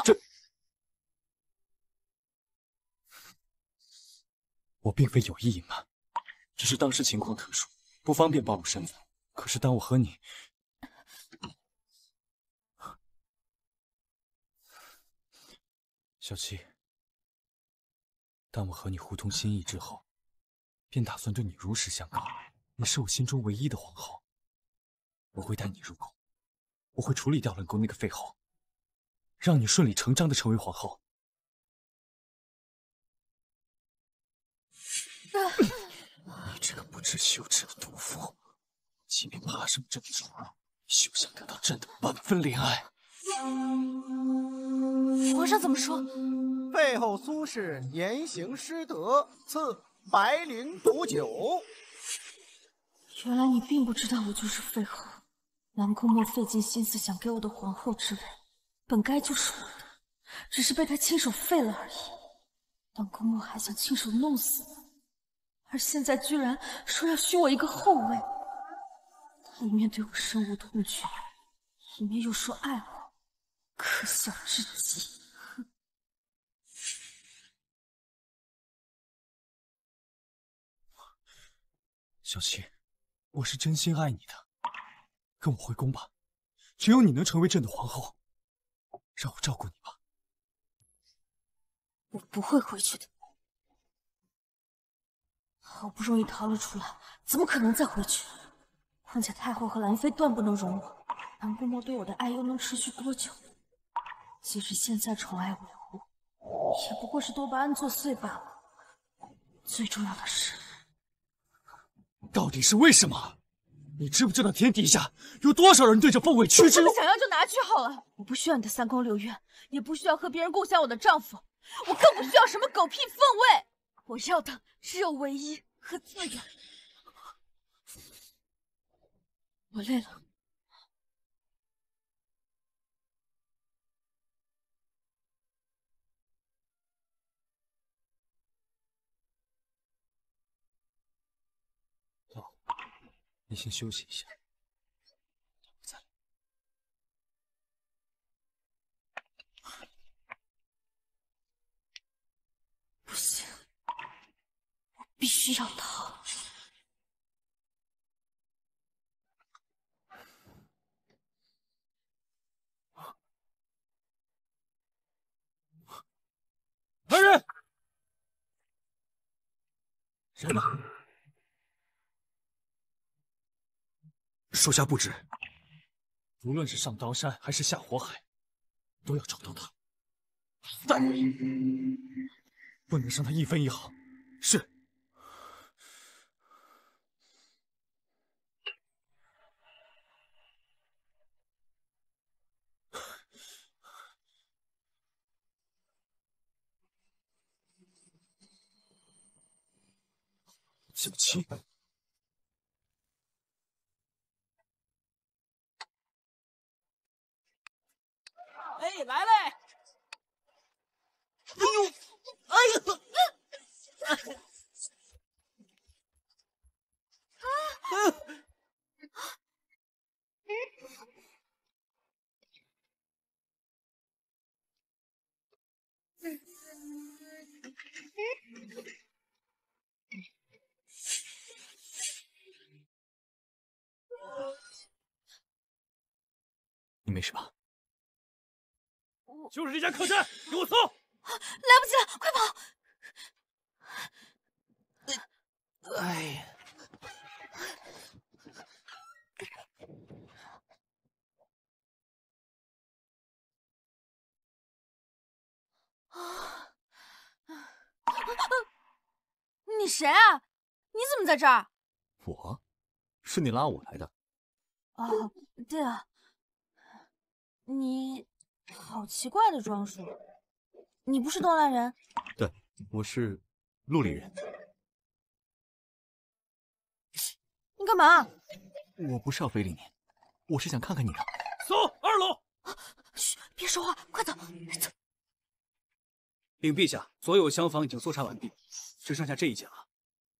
我并非有意隐瞒，只是当时情况特殊，不方便暴露身份。可是当我和你……小七，当我和你互通心意之后，便打算对你如实相告。你是我心中唯一的皇后，我会带你入宫，我会处理掉冷宫那个废后，让你顺理成章的成为皇后。你这个不知羞耻的毒妇，即便爬上朕的床，休想得到朕的半分怜爱。 皇上怎么说？ 废后苏氏言行失德，赐白绫毒酒。 原来你并不知道我就是废后。南宫墨费尽心思想给我的皇后之位，本该就是我的，只是被他亲手废了而已。南宫墨还想亲手弄死我，而现在居然说要许我一个后位。他一面对我深恶痛绝，一面又说爱我，可笑至极。 小七，我是真心爱你的，跟我回宫吧，只有你能成为朕的皇后，让我照顾你吧。 我不会回去的，好不容易逃了出来，怎么可能再回去？况且太后和兰妃断不能容我，南宫墨对我的爱又能持续多久？即使现在宠爱维护，也不过是多巴胺作祟罢了。最重要的是， 到底是为什么？你知不知道天底下有多少人对着凤尾趋之？ 你想要就拿去好了，我不需要你的三宫六院，也不需要和别人共享我的丈夫，我更不需要什么狗屁凤位，我要的只有唯一和自由。我累了。 走，你先休息一下。再来。 不行，我必须要逃。 来人！人呢？属下不知。无论是上刀山还是下火海，都要找到他。在，不能伤他一分一毫。是。小七， 哎，来嘞！ 哎呦，哎呦！ 你没事吧？ 就是这家客栈，给我搜！ 来不及了，快跑！ 哎呀！ 你谁啊？你怎么在这儿？ 我，是你拉我来的。 哦，对啊，你好奇怪的装束，你不是东兰人？ 对，我是陆里人。 你干嘛？ 我不是要非礼你，我是想看看你的。 搜2楼。 嘘，别说话，快走。 禀陛下，所有厢房已经搜查完毕， 只剩下这一件了。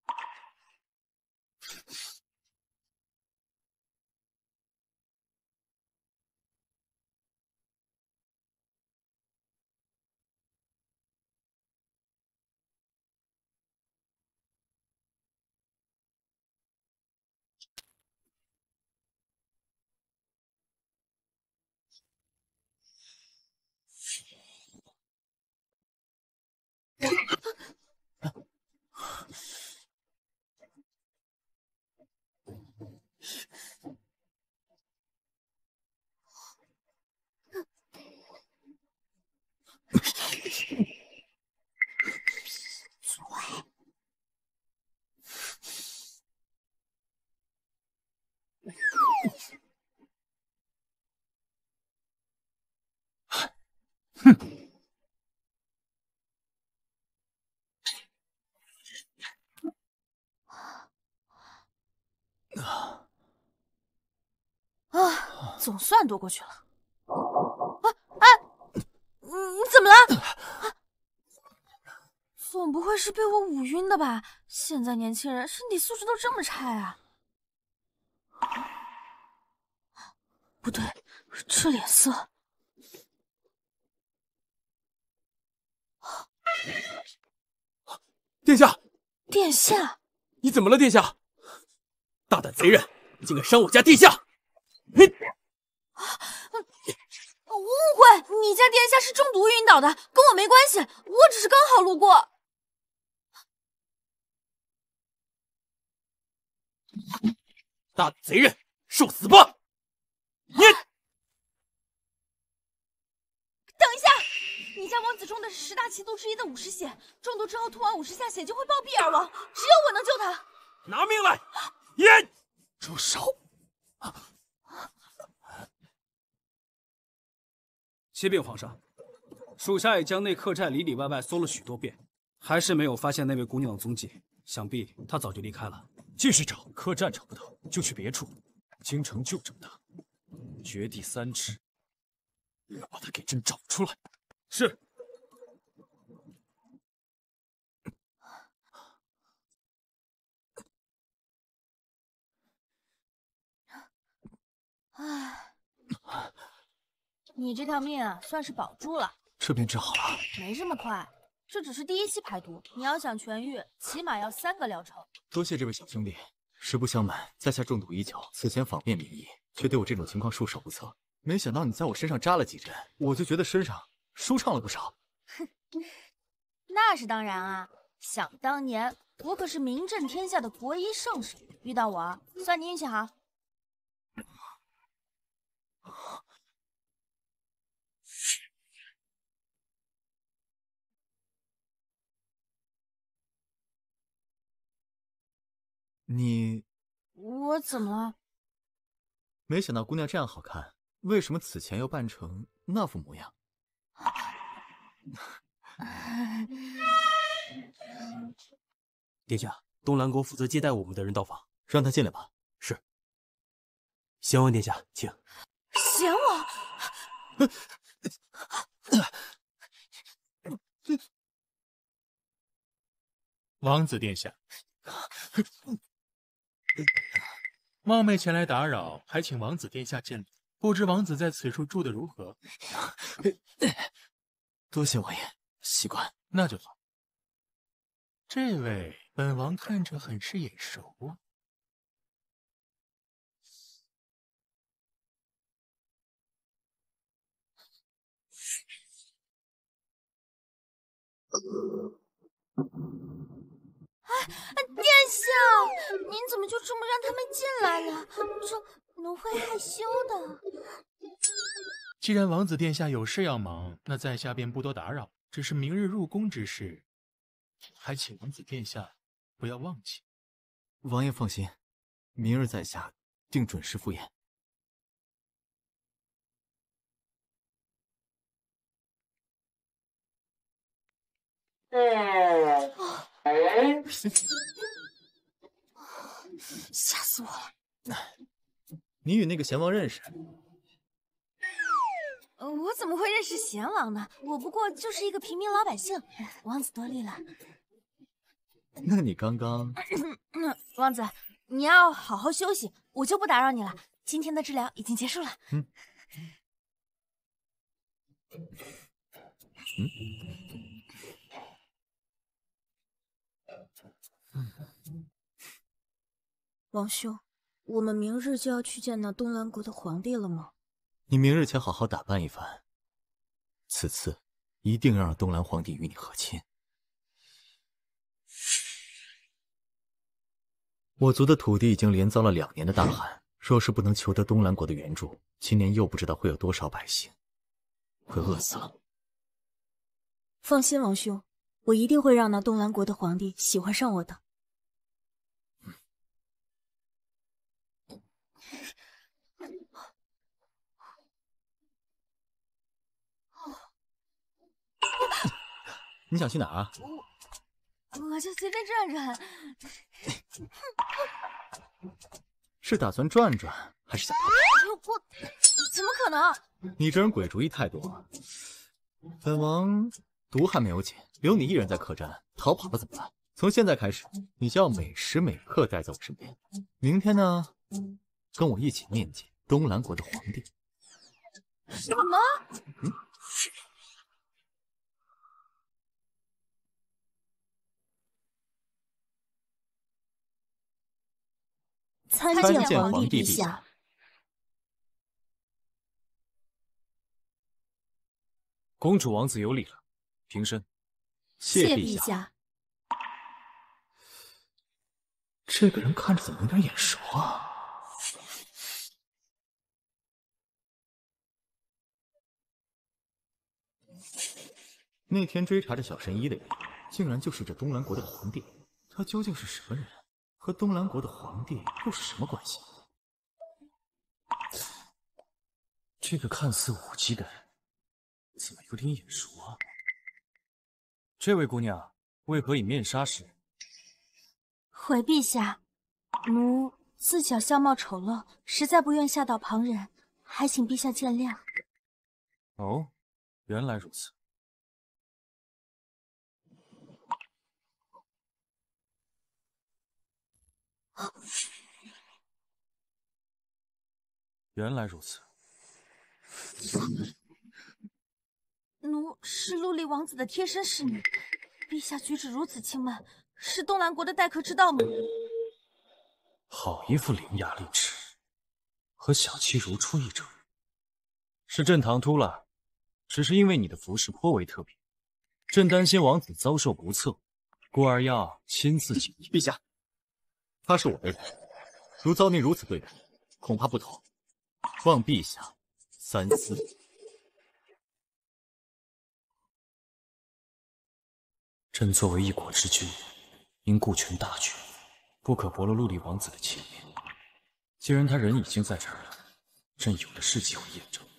总算躲过去了。你怎么了？总不会是被我捂晕的吧？现在年轻人身体素质都这么差呀？不对，这脸色。 殿下， 殿下， 你怎么了？殿下，大胆贼人，竟敢伤我家殿下！ 误会，你家殿下是中毒晕倒的，跟我没关系，我只是刚好路过。 大贼人，受死吧！你等一下，你家王子中的是10大奇毒之一的50血，中毒之后吐完50下血就会暴毙而亡，只有我能救他。 拿命来！ 住手！启禀皇上，属下也将那客栈里里外外搜了许多遍，还是没有发现那位姑娘的踪迹。想必她早就离开了。 继续找，客栈找不到就去别处。京城就这么大，掘地3尺，要把她给朕找出来。 是。 唉，你这条命啊，算是保住了。 这便治好了？ 没这么快，这只是第1期排毒，你要想痊愈，起码要3个疗程。 多谢这位小兄弟。实不相瞒，在下中毒已久，此前访遍名医，却对我这种情况束手无策。没想到你在我身上扎了几针，我就觉得身上舒畅了不少。 哼，那是当然啊！想当年，我可是名震天下的国医圣手，遇到我，算你运气好。 你…… 我怎么了？ 没想到姑娘这样好看，为什么此前又扮成那副模样？ 殿下，东兰国负责接待我们的人到访， 让他进来吧。 是。先王殿下，请。 贤王。 王子殿下，冒昧前来打扰，还请王子殿下见谅。不知王子在此处住得如何？ 多谢王爷，习惯。 那就好。这位本王看着很是眼熟啊。 殿下，您怎么就这么让他们进来了？这奴会害羞的。 既然王子殿下有事要忙，那在下便不多打扰。只是明日入宫之事，还请王子殿下不要忘记。 王爷放心，明日在下定准时赴宴。 吓死我了！ 你与那个贤王认识？ 我怎么会认识贤王呢？我不过就是一个平民老百姓。王子多虑了。 那你刚刚…… 王子，你要好好休息，我就不打扰你了。今天的治疗已经结束了。 王兄，我们明日就要去见那东兰国的皇帝了吗？ 你明日前好好打扮一番，此次一定要让东兰皇帝与你和亲。我族的土地已经连遭了2年的大旱，若是不能求得东兰国的援助，今年又不知道会有多少百姓会饿死了。 放心，王兄，我一定会让那东兰国的皇帝喜欢上我的。 你想去哪儿啊？ 我就随便转转。 是打算转转，还是想…… 我怎么可能？ 你这人鬼主意太多。本王毒还没有解，留你一人在客栈，逃跑了怎么办？从现在开始，你就要每时每刻待在我身边。明天呢，跟我一起面见东兰国的皇帝。 什么？ 参见皇帝陛下。 公主王子有礼了，平身。 谢陛下。 这个人看着怎么有点眼熟啊？那天追查着小神医的人，竟然就是这东兰国的皇帝。他究竟是什么人？和东兰国的皇帝又是什么关系？ 这个看似武姬的人，怎么有点眼熟啊？这位姑娘为何以面纱示人？ 回陛下，奴自小相貌丑陋，实在不愿吓到旁人，还请陛下见谅。 哦，原来如此。原来如此。 奴是陆离王子的贴身侍女，陛下举止如此轻慢，是东兰国的待客之道吗？ 好一副伶牙俐齿，和小七如出一辙。是朕唐突了，只是因为你的服饰颇为特别，朕担心王子遭受不测，故而要亲自检验。 陛下，他是我的人，如遭您如此对待，恐怕不妥，望陛下三思。 朕作为一国之君，应顾全大局，不可驳了陆离王子的情面。既然他人已经在这儿了，朕有的是机会验证。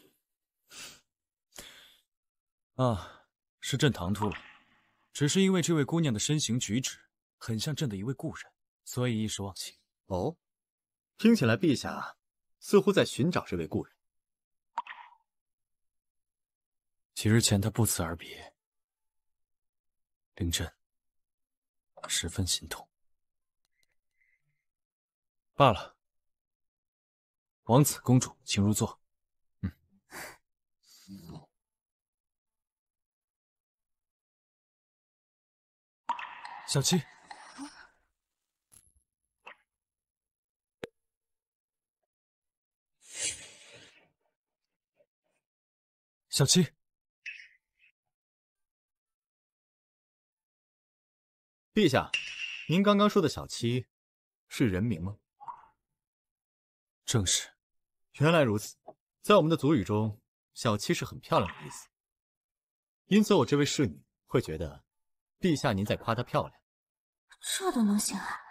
啊，是朕唐突了，只是因为这位姑娘的身形举止很像朕的一位故人，所以一时忘情。 哦，听起来陛下似乎在寻找这位故人。 几日前他不辞而别，令朕十分心痛。罢了，王子公主，请入座。小七，小七， 陛下，您刚刚说的小七是人名吗？ 正是。 原来如此，在我们的族语中，小七是很漂亮的意思，因此我这位侍女会觉得陛下您在夸她漂亮。 这都能行啊？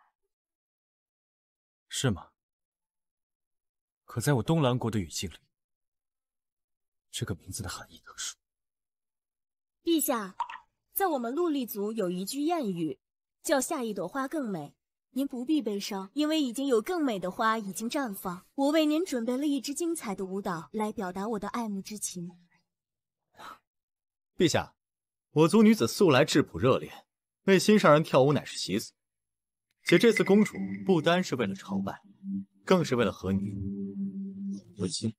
是吗？可在我东兰国的语境里，这个名字的含义特殊。 陛下，在我们陆离族有一句谚语，叫下一朵花更美。您不必悲伤，因为已经有更美的花已经绽放。我为您准备了一支精彩的舞蹈，来表达我的爱慕之情。 陛下，我族女子素来质朴热烈， 为心上人跳舞乃是习俗，且这次公主不单是为了朝拜，更是为了和你和亲。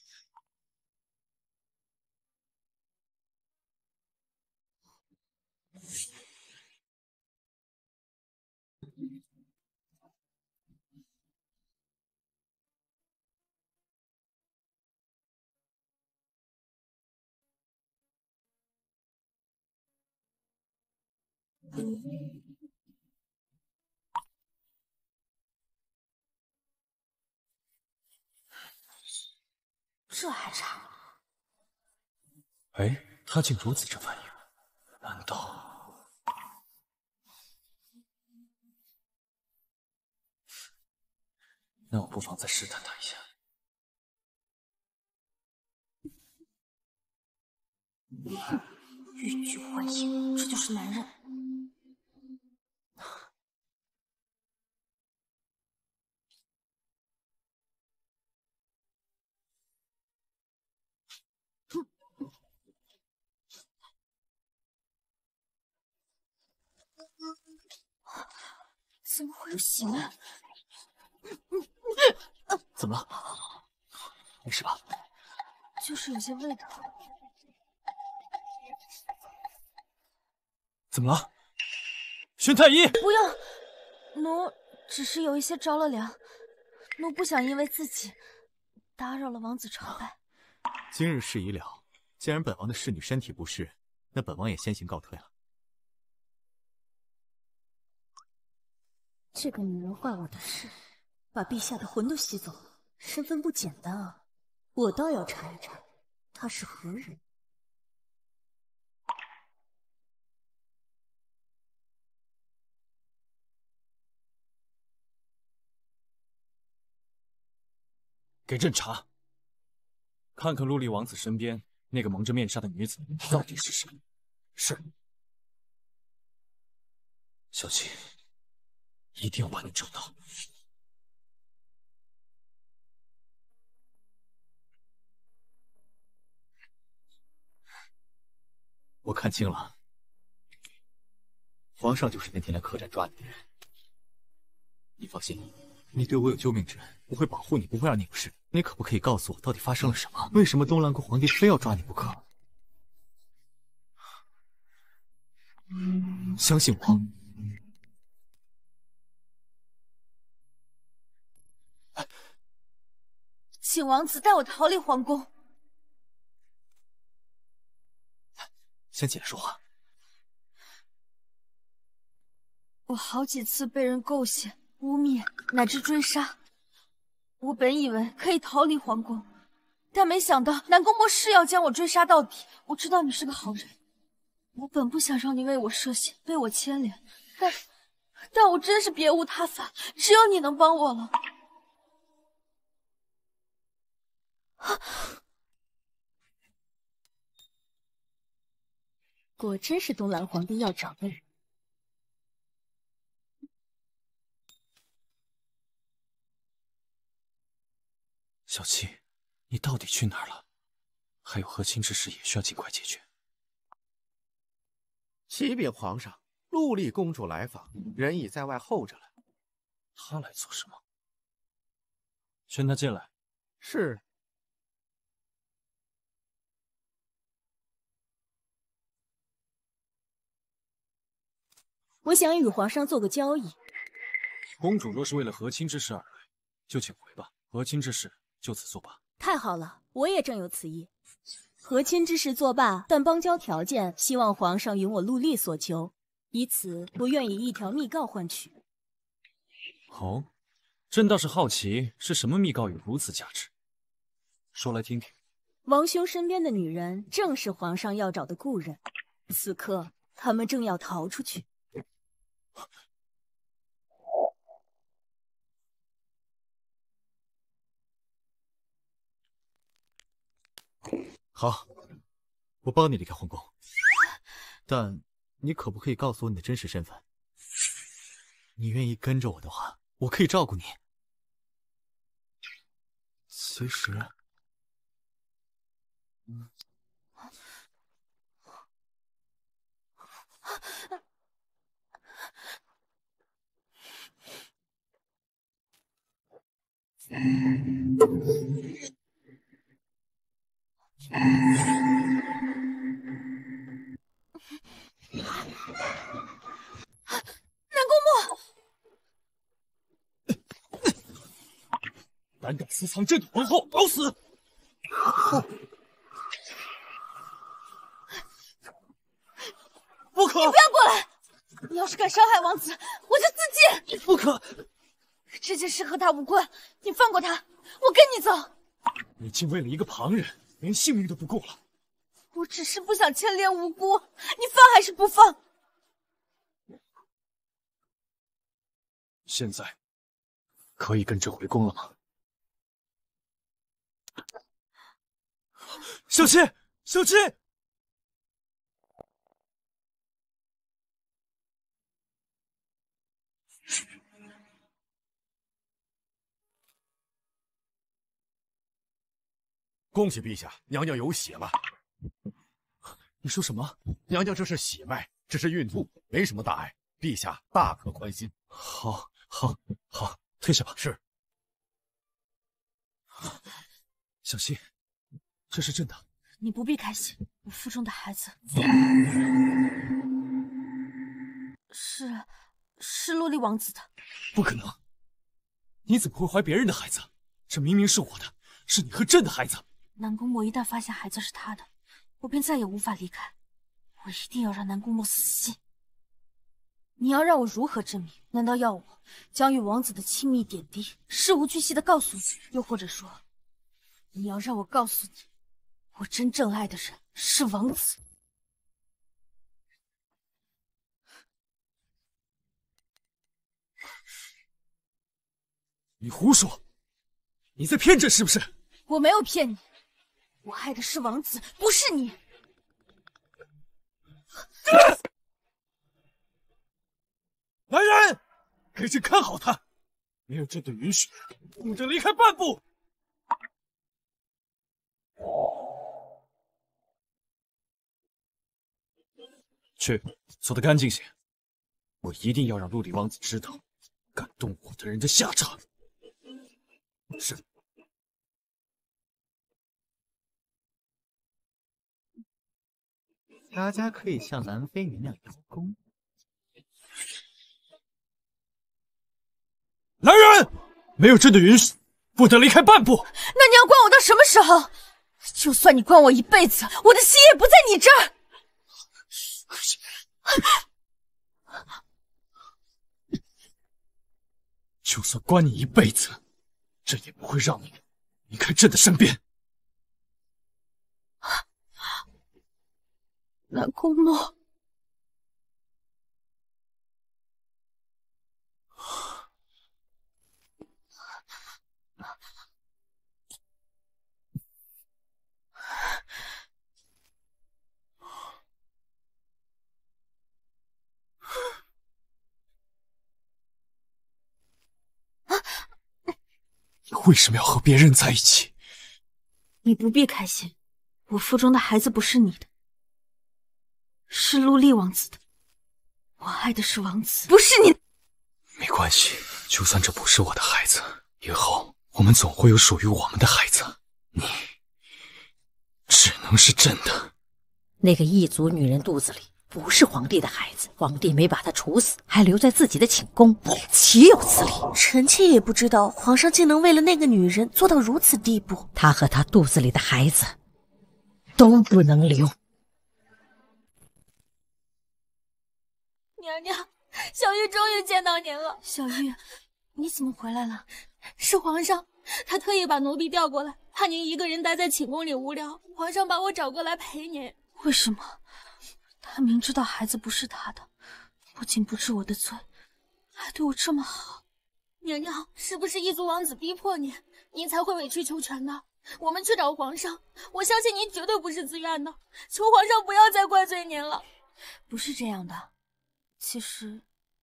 这还差？ 哎，他竟如此这反应，难道……那我不妨再试探他一下。 欲拒还迎，这就是男人。怎么会有血呢？ 怎么了？没事吧？ 就是有些味道。 怎么了？宣太医， 不用，奴只是有一些着了凉，奴不想因为自己打扰了王子朝拜。 今日事已了，既然本王的侍女身体不适，那本王也先行告退了。 这个女人坏我的事，把陛下的魂都吸走了，身份不简单啊！我倒要查一查，她是何人。 给朕查，看看陆离王子身边那个蒙着面纱的女子到底是谁。是。小七，一定要把你找到。 我看清了，皇上就是那天来客栈抓你的人。你放心，你对我有救命之恩，我会保护你，不会让你有事。你可不可以告诉我，到底发生了什么？为什么东兰国皇帝非要抓你不可？相信我。 请王子带我逃离皇宫。 先起来说话。 我好几次被人构陷、污蔑，乃至追杀。我本以为可以逃离皇宫，但没想到南宫博士要将我追杀到底。我知道你是个好人，我本不想让你为我涉险，被我牵连，但我真是别无他法，只有你能帮我了。 果真是东兰皇帝要找的人。 小七，你到底去哪儿了？还有和亲之事也需要尽快解决。 启禀皇上，陆丽公主来访，人已在外候着了。 她来做什么？宣她进来。 是。 我想与皇上做个交易。 公主若是为了和亲之事而来，就请回吧。和亲之事就此作罢。 太好了，我也正有此意。和亲之事作罢，但邦交条件，希望皇上允我陆丽所求，以此我愿以一条密告换取。 哦，朕倒是好奇，是什么密告有如此价值？说来听听。 王兄身边的女人，正是皇上要找的故人，此刻他们正要逃出去。 好，我帮你离开皇宫，但你可不可以告诉我你的真实身份？你愿意跟着我的话，我可以照顾你。其实， 南宫墨， 胆敢私藏朕的皇后，找死！ 不可！你不要过来！你要是敢伤害王子，我就自尽！ 不可！ 这件事和他无关，你放过他，我跟你走。 你竟为了一个旁人，连性命都不顾了！ 我只是不想牵连无辜，你放还是不放？ 现在可以跟朕回宫了吗？小七，小七！ 恭喜陛下，娘娘有喜了。 你说什么？ 娘娘这是喜脉，只是孕吐，没什么大碍，陛下大可宽心。 好，退下吧。 是。 小七，这是朕的。 你不必开心，我腹中的孩子是洛丽王子的。 不可能！你怎么会怀别人的孩子？这明明是我的，是你和朕的孩子。 南宫墨一旦发现孩子是他的，我便再也无法离开。我一定要让南宫墨死心。你要让我如何证明？难道要我将与王子的亲密点滴事无巨细的告诉你？又或者说，你要让我告诉你，我真正爱的人是王子？ 你胡说！你在骗朕是不是？ 我没有骗你，我爱的是王子，不是你。 来人，给朕看好他！没有朕的允许，不准离开半步！去，做得干净些。我一定要让陆离王子知道，敢动我的人的下场。是。 大家可以向兰妃娘娘邀功。 来人，没有朕的允许，不得离开半步。 那你要关我到什么时候？就算你关我一辈子，我的心也不在你这儿。 就算关你一辈子，朕也不会让你离开朕的身边。 南宫墨， 你为什么要和别人在一起？ 你不必开心，我腹中的孩子不是你的，是陆厉王子的。我爱的是王子，不是你。 没关系，就算这不是我的孩子，以后我们总会有属于我们的孩子。你只能是朕的。 那个异族女人肚子里不是皇帝的孩子，皇帝没把她处死，还留在自己的寝宫，岂有此理！ 臣妾也不知道皇上竟能为了那个女人做到如此地步。 她和她肚子里的孩子都不能留。 娘娘，小玉终于见到您了。 小玉，你怎么回来了？ 是皇上，他特意把奴婢调过来，怕您一个人待在寝宫里无聊，皇上把我找过来陪您。 为什么？他明知道孩子不是他的，不仅不治我的罪，还对我这么好。 娘娘，是不是异族王子逼迫您，您才会委曲求全的？我们去找皇上，我相信您绝对不是自愿的，求皇上不要再怪罪您了。 不是这样的，其实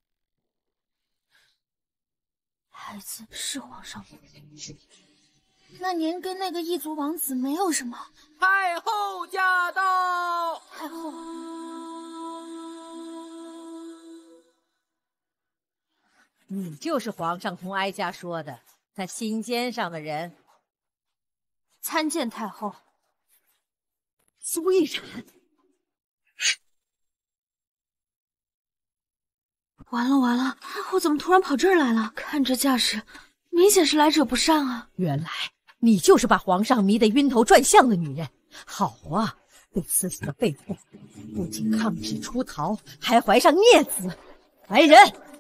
孩子是皇上的。 那您跟那个异族王子没有什么？ 太后驾到！ 太后， 你就是皇上同哀家说的他心尖上的人。 参见太后。 苏一然， 完了完了，太后怎么突然跑这儿来了？看这架势，明显是来者不善啊！ 原来你就是把皇上迷得晕头转向的女人。好啊，被赐死的废后，不仅抗旨出逃，还怀上孽子。来人，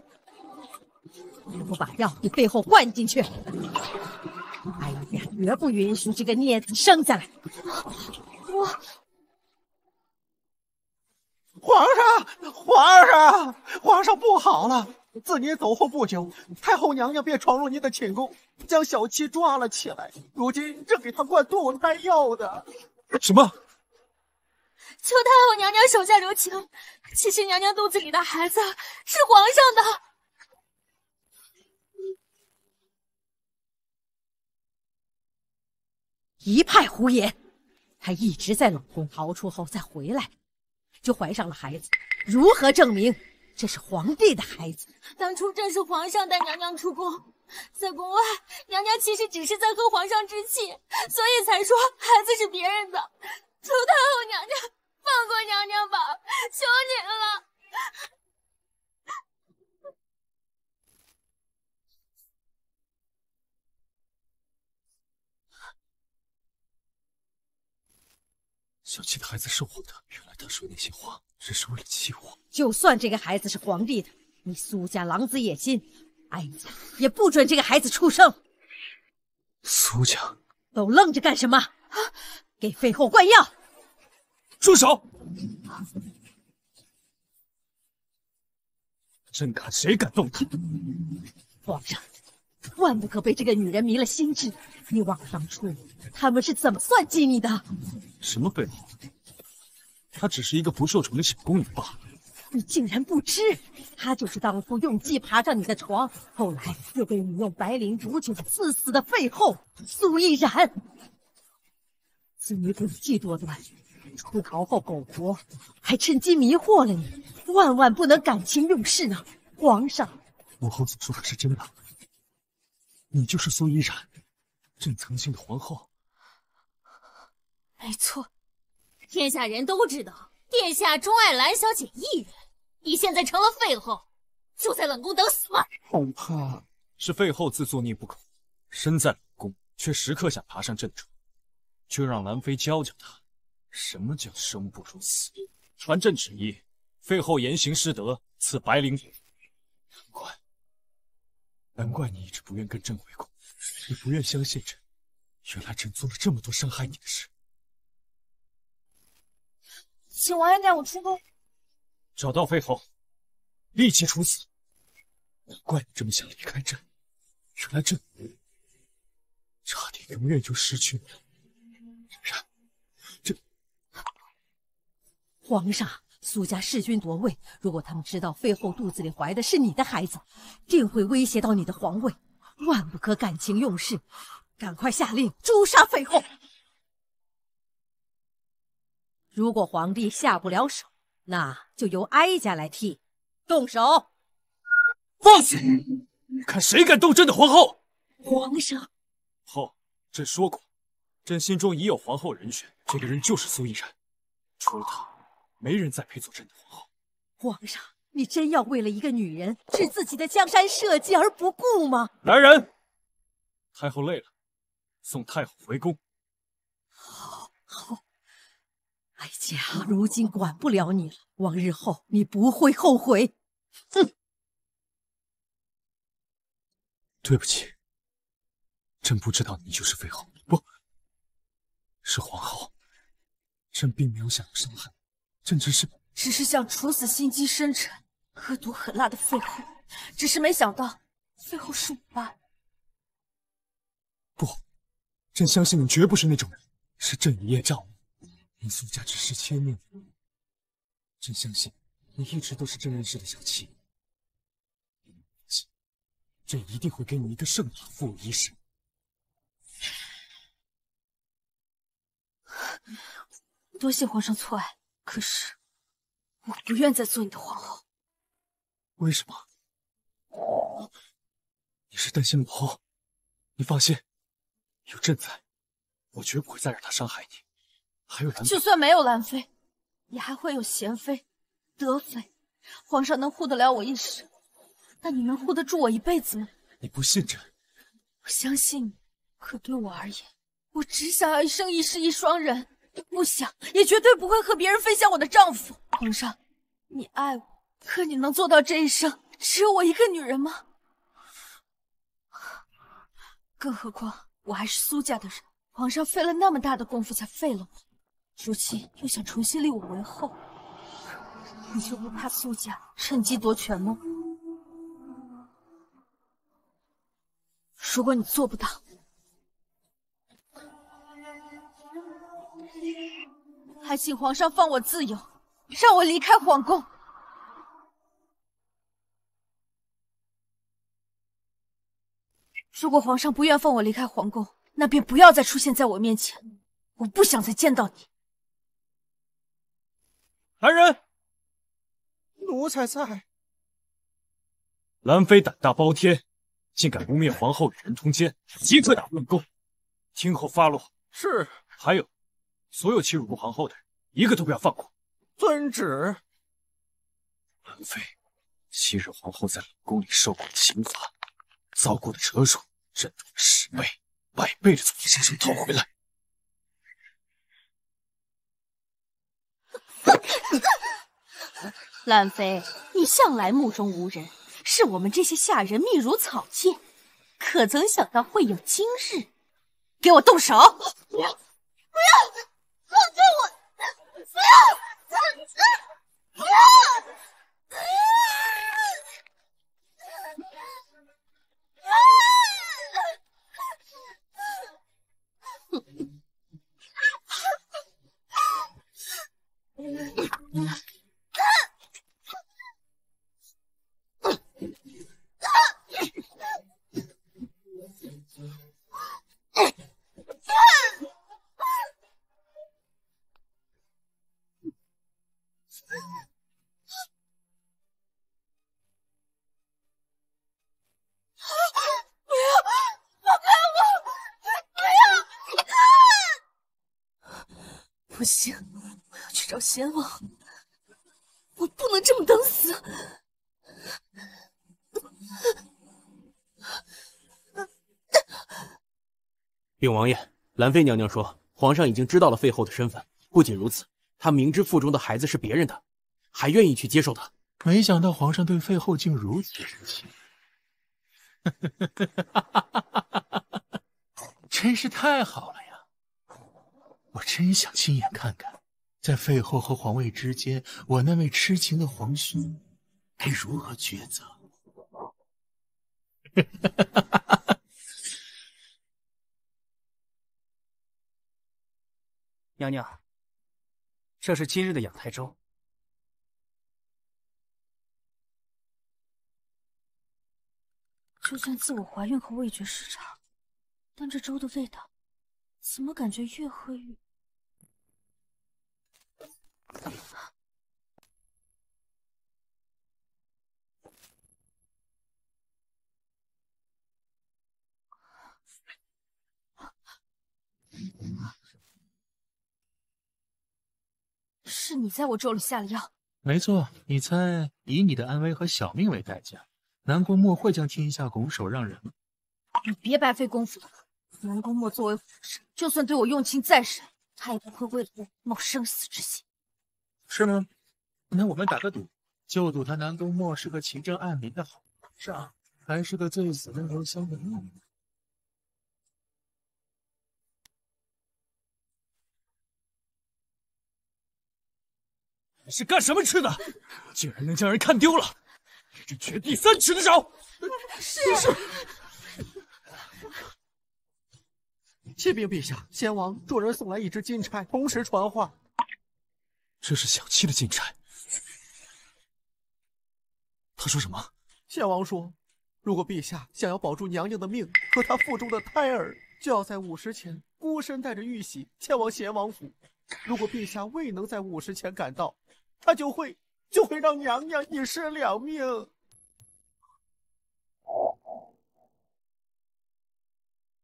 不把药给废后灌进去。哎呀，绝不允许这个孽子生下来！ 皇上不好了！自你走后不久，太后娘娘便闯入您的寝宫，将小七抓了起来，如今正给她灌堕胎药的。 什么？ 求太后娘娘手下留情，其实娘娘肚子里的孩子是皇上的。 一派胡言！她一直在冷宫，逃出后再回来，就怀上了孩子，如何证明这是皇帝的孩子？ 当初正是皇上带娘娘出宫，在宫外，娘娘其实只是在喝皇上之气，所以才说孩子是别人的。求太后娘娘放过娘娘吧，求您了。 小七的孩子是我的，原来他说那些话只是为了气我。 就算这个孩子是皇帝的，你苏家狼子野心，哀家也不准这个孩子出生。 苏家都愣着干什么？给废后灌药！ 住手！朕看谁敢动他！ 皇上，万不可被这个女人迷了心智。你忘了当初他们是怎么算计你的？ 什么废话？她只是一个不受宠的小宫女罢了。 你竟然不知，她就是当初用计爬上你的床，后来又被你用白绫毒酒刺死的废后苏一然。此女诡计多端，出逃后苟活，还趁机迷惑了你，万万不能感情用事啊！皇上， 母后所说的是真的，你就是苏依然，朕曾经的皇后。 没错， 天下人都知道殿下钟爱兰小姐一人，你现在成了废后，就在冷宫等死吗？ 恐怕是废后自作孽不可，身在冷宫却时刻想爬上朕床，就让兰妃教教她什么叫生不如死。传朕旨意，废后言行失德，赐白绫毒。难怪你一直不愿跟朕回宫，你不愿相信朕。原来朕做了这么多伤害你的事。 请王爷带我出宫。 找到废后，立即处死。难怪你这么想离开朕，原来朕差点永远就失去你了。然，这皇上，苏家弑君夺位，如果他们知道废后肚子里怀的是你的孩子，定会威胁到你的皇位，万不可感情用事，赶快下令诛杀废后。如果皇帝下不了手，那就由哀家来替。动手！ 放肆！看谁敢动朕的皇后！ 皇上， 后，朕说过，朕心中已有皇后人选，这个人就是苏依然，除了她，没人再配做朕的皇后。 皇上，你真要为了一个女人置自己的江山社稷而不顾吗？ 来人！太后累了，送太后回宫。 好，哀家如今管不了你了，往日后你不会后悔。哼！ 对不起，朕不知道你就是废后，不是皇后。朕并没有想要伤害，朕只是想处死心机深沉、恶毒狠辣的废后，只是没想到废后是我爸。 不，朕相信你绝不是那种人，是朕一夜照你，您苏家只是牵念你。朕相信你一直都是朕认识的小七，朕一定会给你一个盛大妇孺一生。 多谢皇上错爱，可是我不愿再做你的皇后。 为什么？你是担心母后？ 你放心，有朕在，我绝不会再让他伤害你。还有兰妃， 就算没有兰妃，也还会有贤妃、德妃。皇上能护得了我一时，那你能护得住我一辈子吗？ 你不信朕？ 我相信你，可对我而言，我只想要一生一世一双人，不想也绝对不会和别人分享我的丈夫。皇上，你爱我，可你能做到这一生只有我一个女人吗？更何况我还是苏家的人，皇上费了那么大的功夫才废了我，如今又想重新立我为后，你就不怕苏家趁机夺权吗？如果你做不到，还请皇上放我自由，让我离开皇宫。如果皇上不愿放我离开皇宫，那便不要再出现在我面前，我不想再见到你。 来人！ 奴才在。 兰妃胆大包天，竟敢污蔑皇后与人通奸，即刻打入冷宫。听候发落。 是。 还有，所有欺辱过皇后的人，一个都不要放过。 遵旨。 兰妃，昔日皇后在冷宫里受过的刑罚，遭过的折辱，朕用10倍、100倍的从你身上讨回来。 兰妃，你向来目中无人，视我们这些下人密如草芥，可曾想到会有今日？给我动手！不要！不要！放开我！不要！不要！ 不行，我要去找贤王，我不能这么等死。 禀王爷，兰妃娘娘说，皇上已经知道了废后的身份。不仅如此，他明知腹中的孩子是别人的，还愿意去接受他。 没想到皇上对废后竟如此深情，真是太好了呀！我真想亲眼看看，在废后和皇位之间，我那位痴情的皇兄该如何抉择。 娘娘，这是今日的养胎粥。 就算自我怀孕和味觉失常，但这粥的味道怎么感觉越喝越……是你在我粥里下了药？ 没错，你猜，以你的安危和小命为代价，南宫默会将天下拱手让人吗？ 你别白费功夫了。南宫默作为皇上，就算对我用情再深，他也不会为了我冒生死之险。 是吗？那我们打个赌，就赌他南宫默是个勤政爱民的好皇上，还是个罪死任由香的恶人。 你是干什么吃的？竟然能将人看丢了！朕绝第3尺的手！ 是。 启禀陛下，先王主人送来一只金钗，同时传话。 这是小七的金钗。他说什么？ 先王说，如果陛下想要保住娘娘的命和她腹中的胎儿，就要在午时前孤身带着玉玺前往贤王府。如果陛下未能在午时前赶到，他就会让娘娘一尸两命。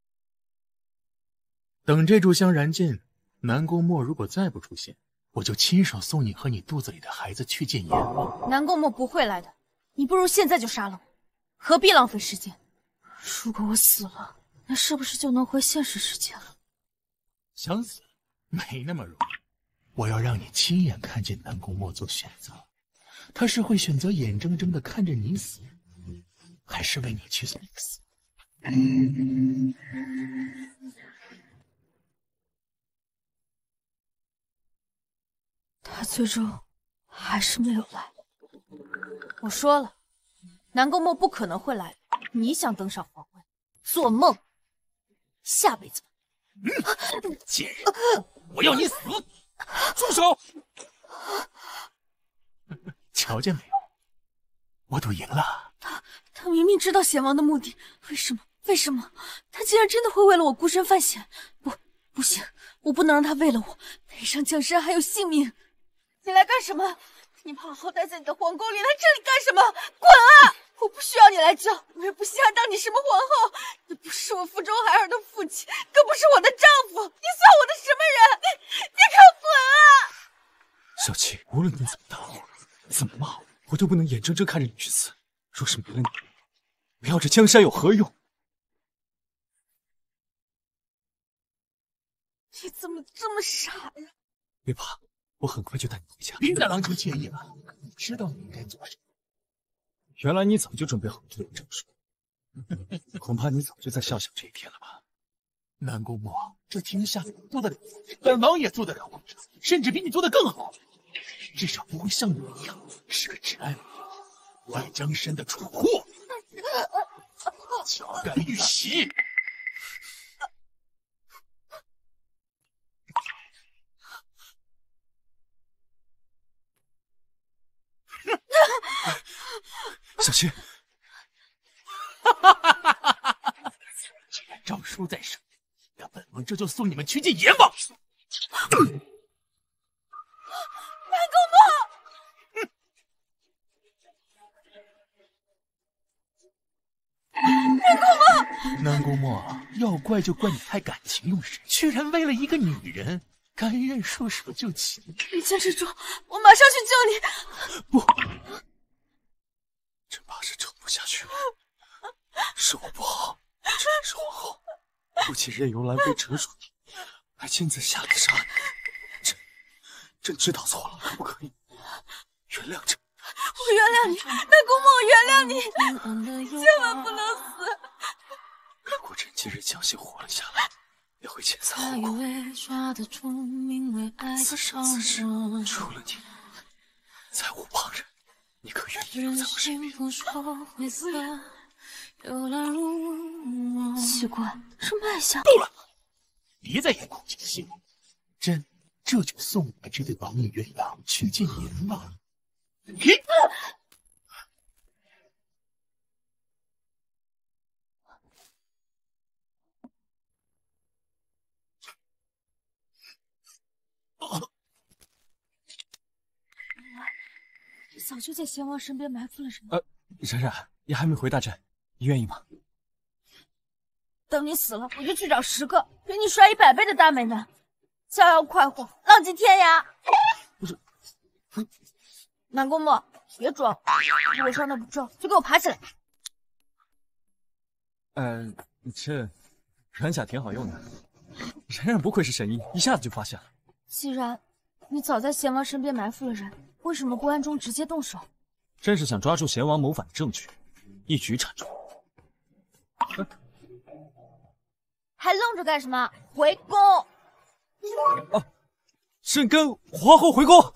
等这炷香燃尽，南宫墨如果再不出现，我就亲手送你和你肚子里的孩子去见阎王。 南宫墨不会来的，你不如现在就杀了我，何必浪费时间？如果我死了，那是不是就能回现实世界了？ 想死没那么容易，我要让你亲眼看见南宫墨做选择。他是会选择眼睁睁的看着你死，还是为你去送死？ 他最终还是没有来。我说了，南宫墨不可能会来。你想登上皇位，做梦！下辈子吧。 贱人，我要你死！住手！瞧见没有，我赌赢了。 他明明知道贤王的目的，为什么他竟然真的会为了我孤身犯险？不行，我不能让他为了我赔上江山还有性命。你来干什么？你好好待在你的皇宫里，来这里干什么？滚啊！我不需要你来救，我也不稀罕当你什么皇后。你不是我腹中孩儿的父亲，更不是我的丈夫，你算我的什么人？你给我滚啊！ 小七，无论你怎么打我，怎么骂我都不能眼睁睁看着你去死。若是没了你，我要这江山有何用？ 你怎么这么傻呀？ 别怕，我很快就带你回家。 别再郎情妾意了，你知道你应该做什么。 原来你早就准备好这种招数，恐怕你早就在笑想这一天了吧？ 南宫墨，这天下做得了，本王也做得了皇上，甚至比你做得更好，至少不会像你一样是个只爱外江山的蠢货，脚敢遇袭！ 小七， 既然诏书在手，那本王这就送你们去见阎王。 南宫墨， 南宫墨，要怪就怪你太感情用事，居然为了一个女人甘愿束手就擒。 你坚持住，我马上去救你。 不，真怕是撑不下去了。是我不好，只是皇后，不仅任由兰妃折辱你，还亲自下令杀你。朕知道错了，可不可以原谅朕？ 我原谅你，南宫墨，我原谅你，千万不能死。 如果朕今日侥幸活了下来，也会遣散后宫。此生此世，除了你，再无旁人。你可愿意留在我身边？ 奇怪，这脉象。 够了，别再言口尽心，朕这就送你们这对亡命鸳鸯去见阎王。 你早就在贤王身边埋伏了人。 冉冉，你还没回大阵，你愿意吗？ 等你死了，我就去找10个比你帅100倍的大美男，逍遥快活，浪迹天涯。 不是， 南宫墨，别装，我伤的不重，就给我爬起来。 这软甲挺好用的。冉冉不愧是神医，一下子就发现了。 既然你早在贤王身边埋伏了人，为什么不暗中直接动手？ 朕是想抓住贤王谋反的证据，一举铲除。 还愣着干什么？回宫！ 朕跟皇后回宫。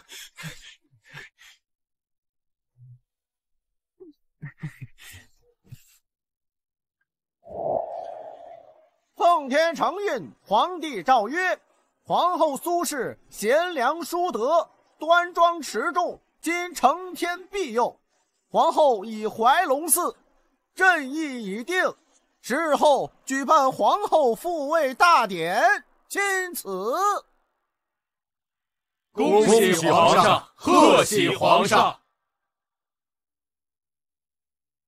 奉天承运，皇帝诏曰：皇后苏氏贤良淑德，端庄持重，今承天庇佑。皇后已怀龙嗣，朕意已定，10日后举办皇后复位大典，钦此。 恭喜皇上，贺喜皇上！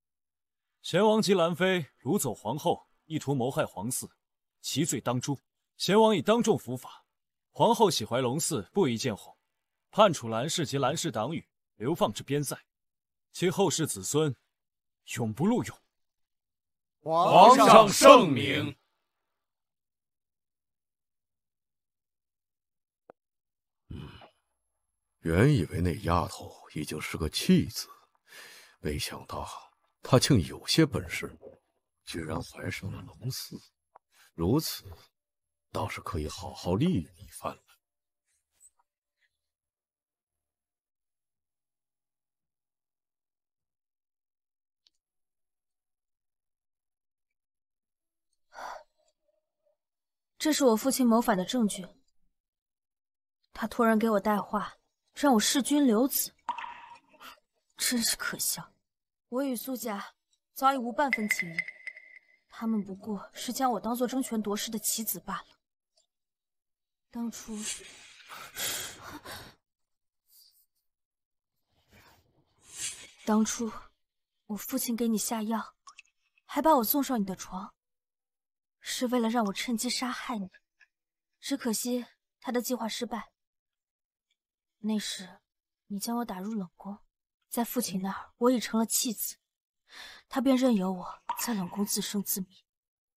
贤王及兰妃掳走皇后，意图谋害皇嗣，其罪当诛， 贤王已当众伏法，皇后喜怀龙嗣不宜见红，判处蓝氏及蓝氏党羽流放至边塞，其后世子孙永不录用。 皇上圣明。原以为那丫头已经是个弃子，没想到她竟有些本事，居然怀上了龙嗣。如此，倒是可以好好利用一番了。 这是我父亲谋反的证据。他托人给我带话，让我弑君留子，真是可笑。我与苏家早已无半分情谊，他们不过是将我当作争权夺势的棋子罢了。当初我父亲给你下药，还把我送上你的床，是为了让我趁机杀害你。只可惜他的计划失败。那时你将我打入冷宫，在父亲那儿我已成了弃子，他便任由我在冷宫自生自灭。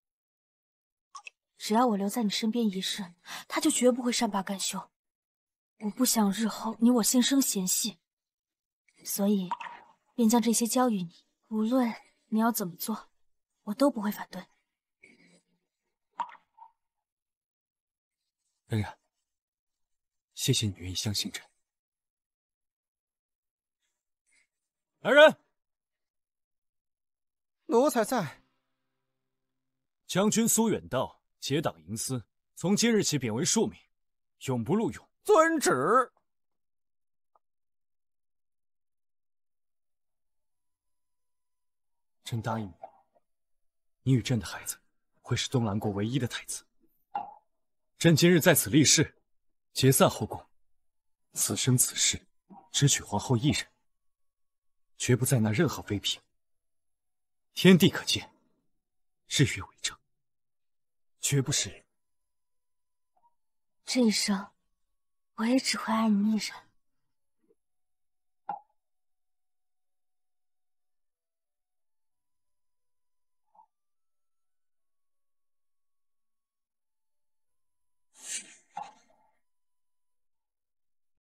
只要我留在你身边一日，他就绝不会善罢甘休。我不想日后你我心生嫌隙，所以便将这些交予你。无论你要怎么做，我都不会反对。 冉冉，谢谢你愿意相信朕。来人， 奴才在。 将军苏远道结党营私，从今日起贬为庶民，永不录用。 遵旨。 朕答应你，你与朕的孩子会是东兰国唯一的太子。朕今日在此立誓，解散后宫，此生此世只娶皇后一人，绝不再纳任何妃嫔。天地可见，日月为证，绝不是人。 这一生，我也只会爱你一人。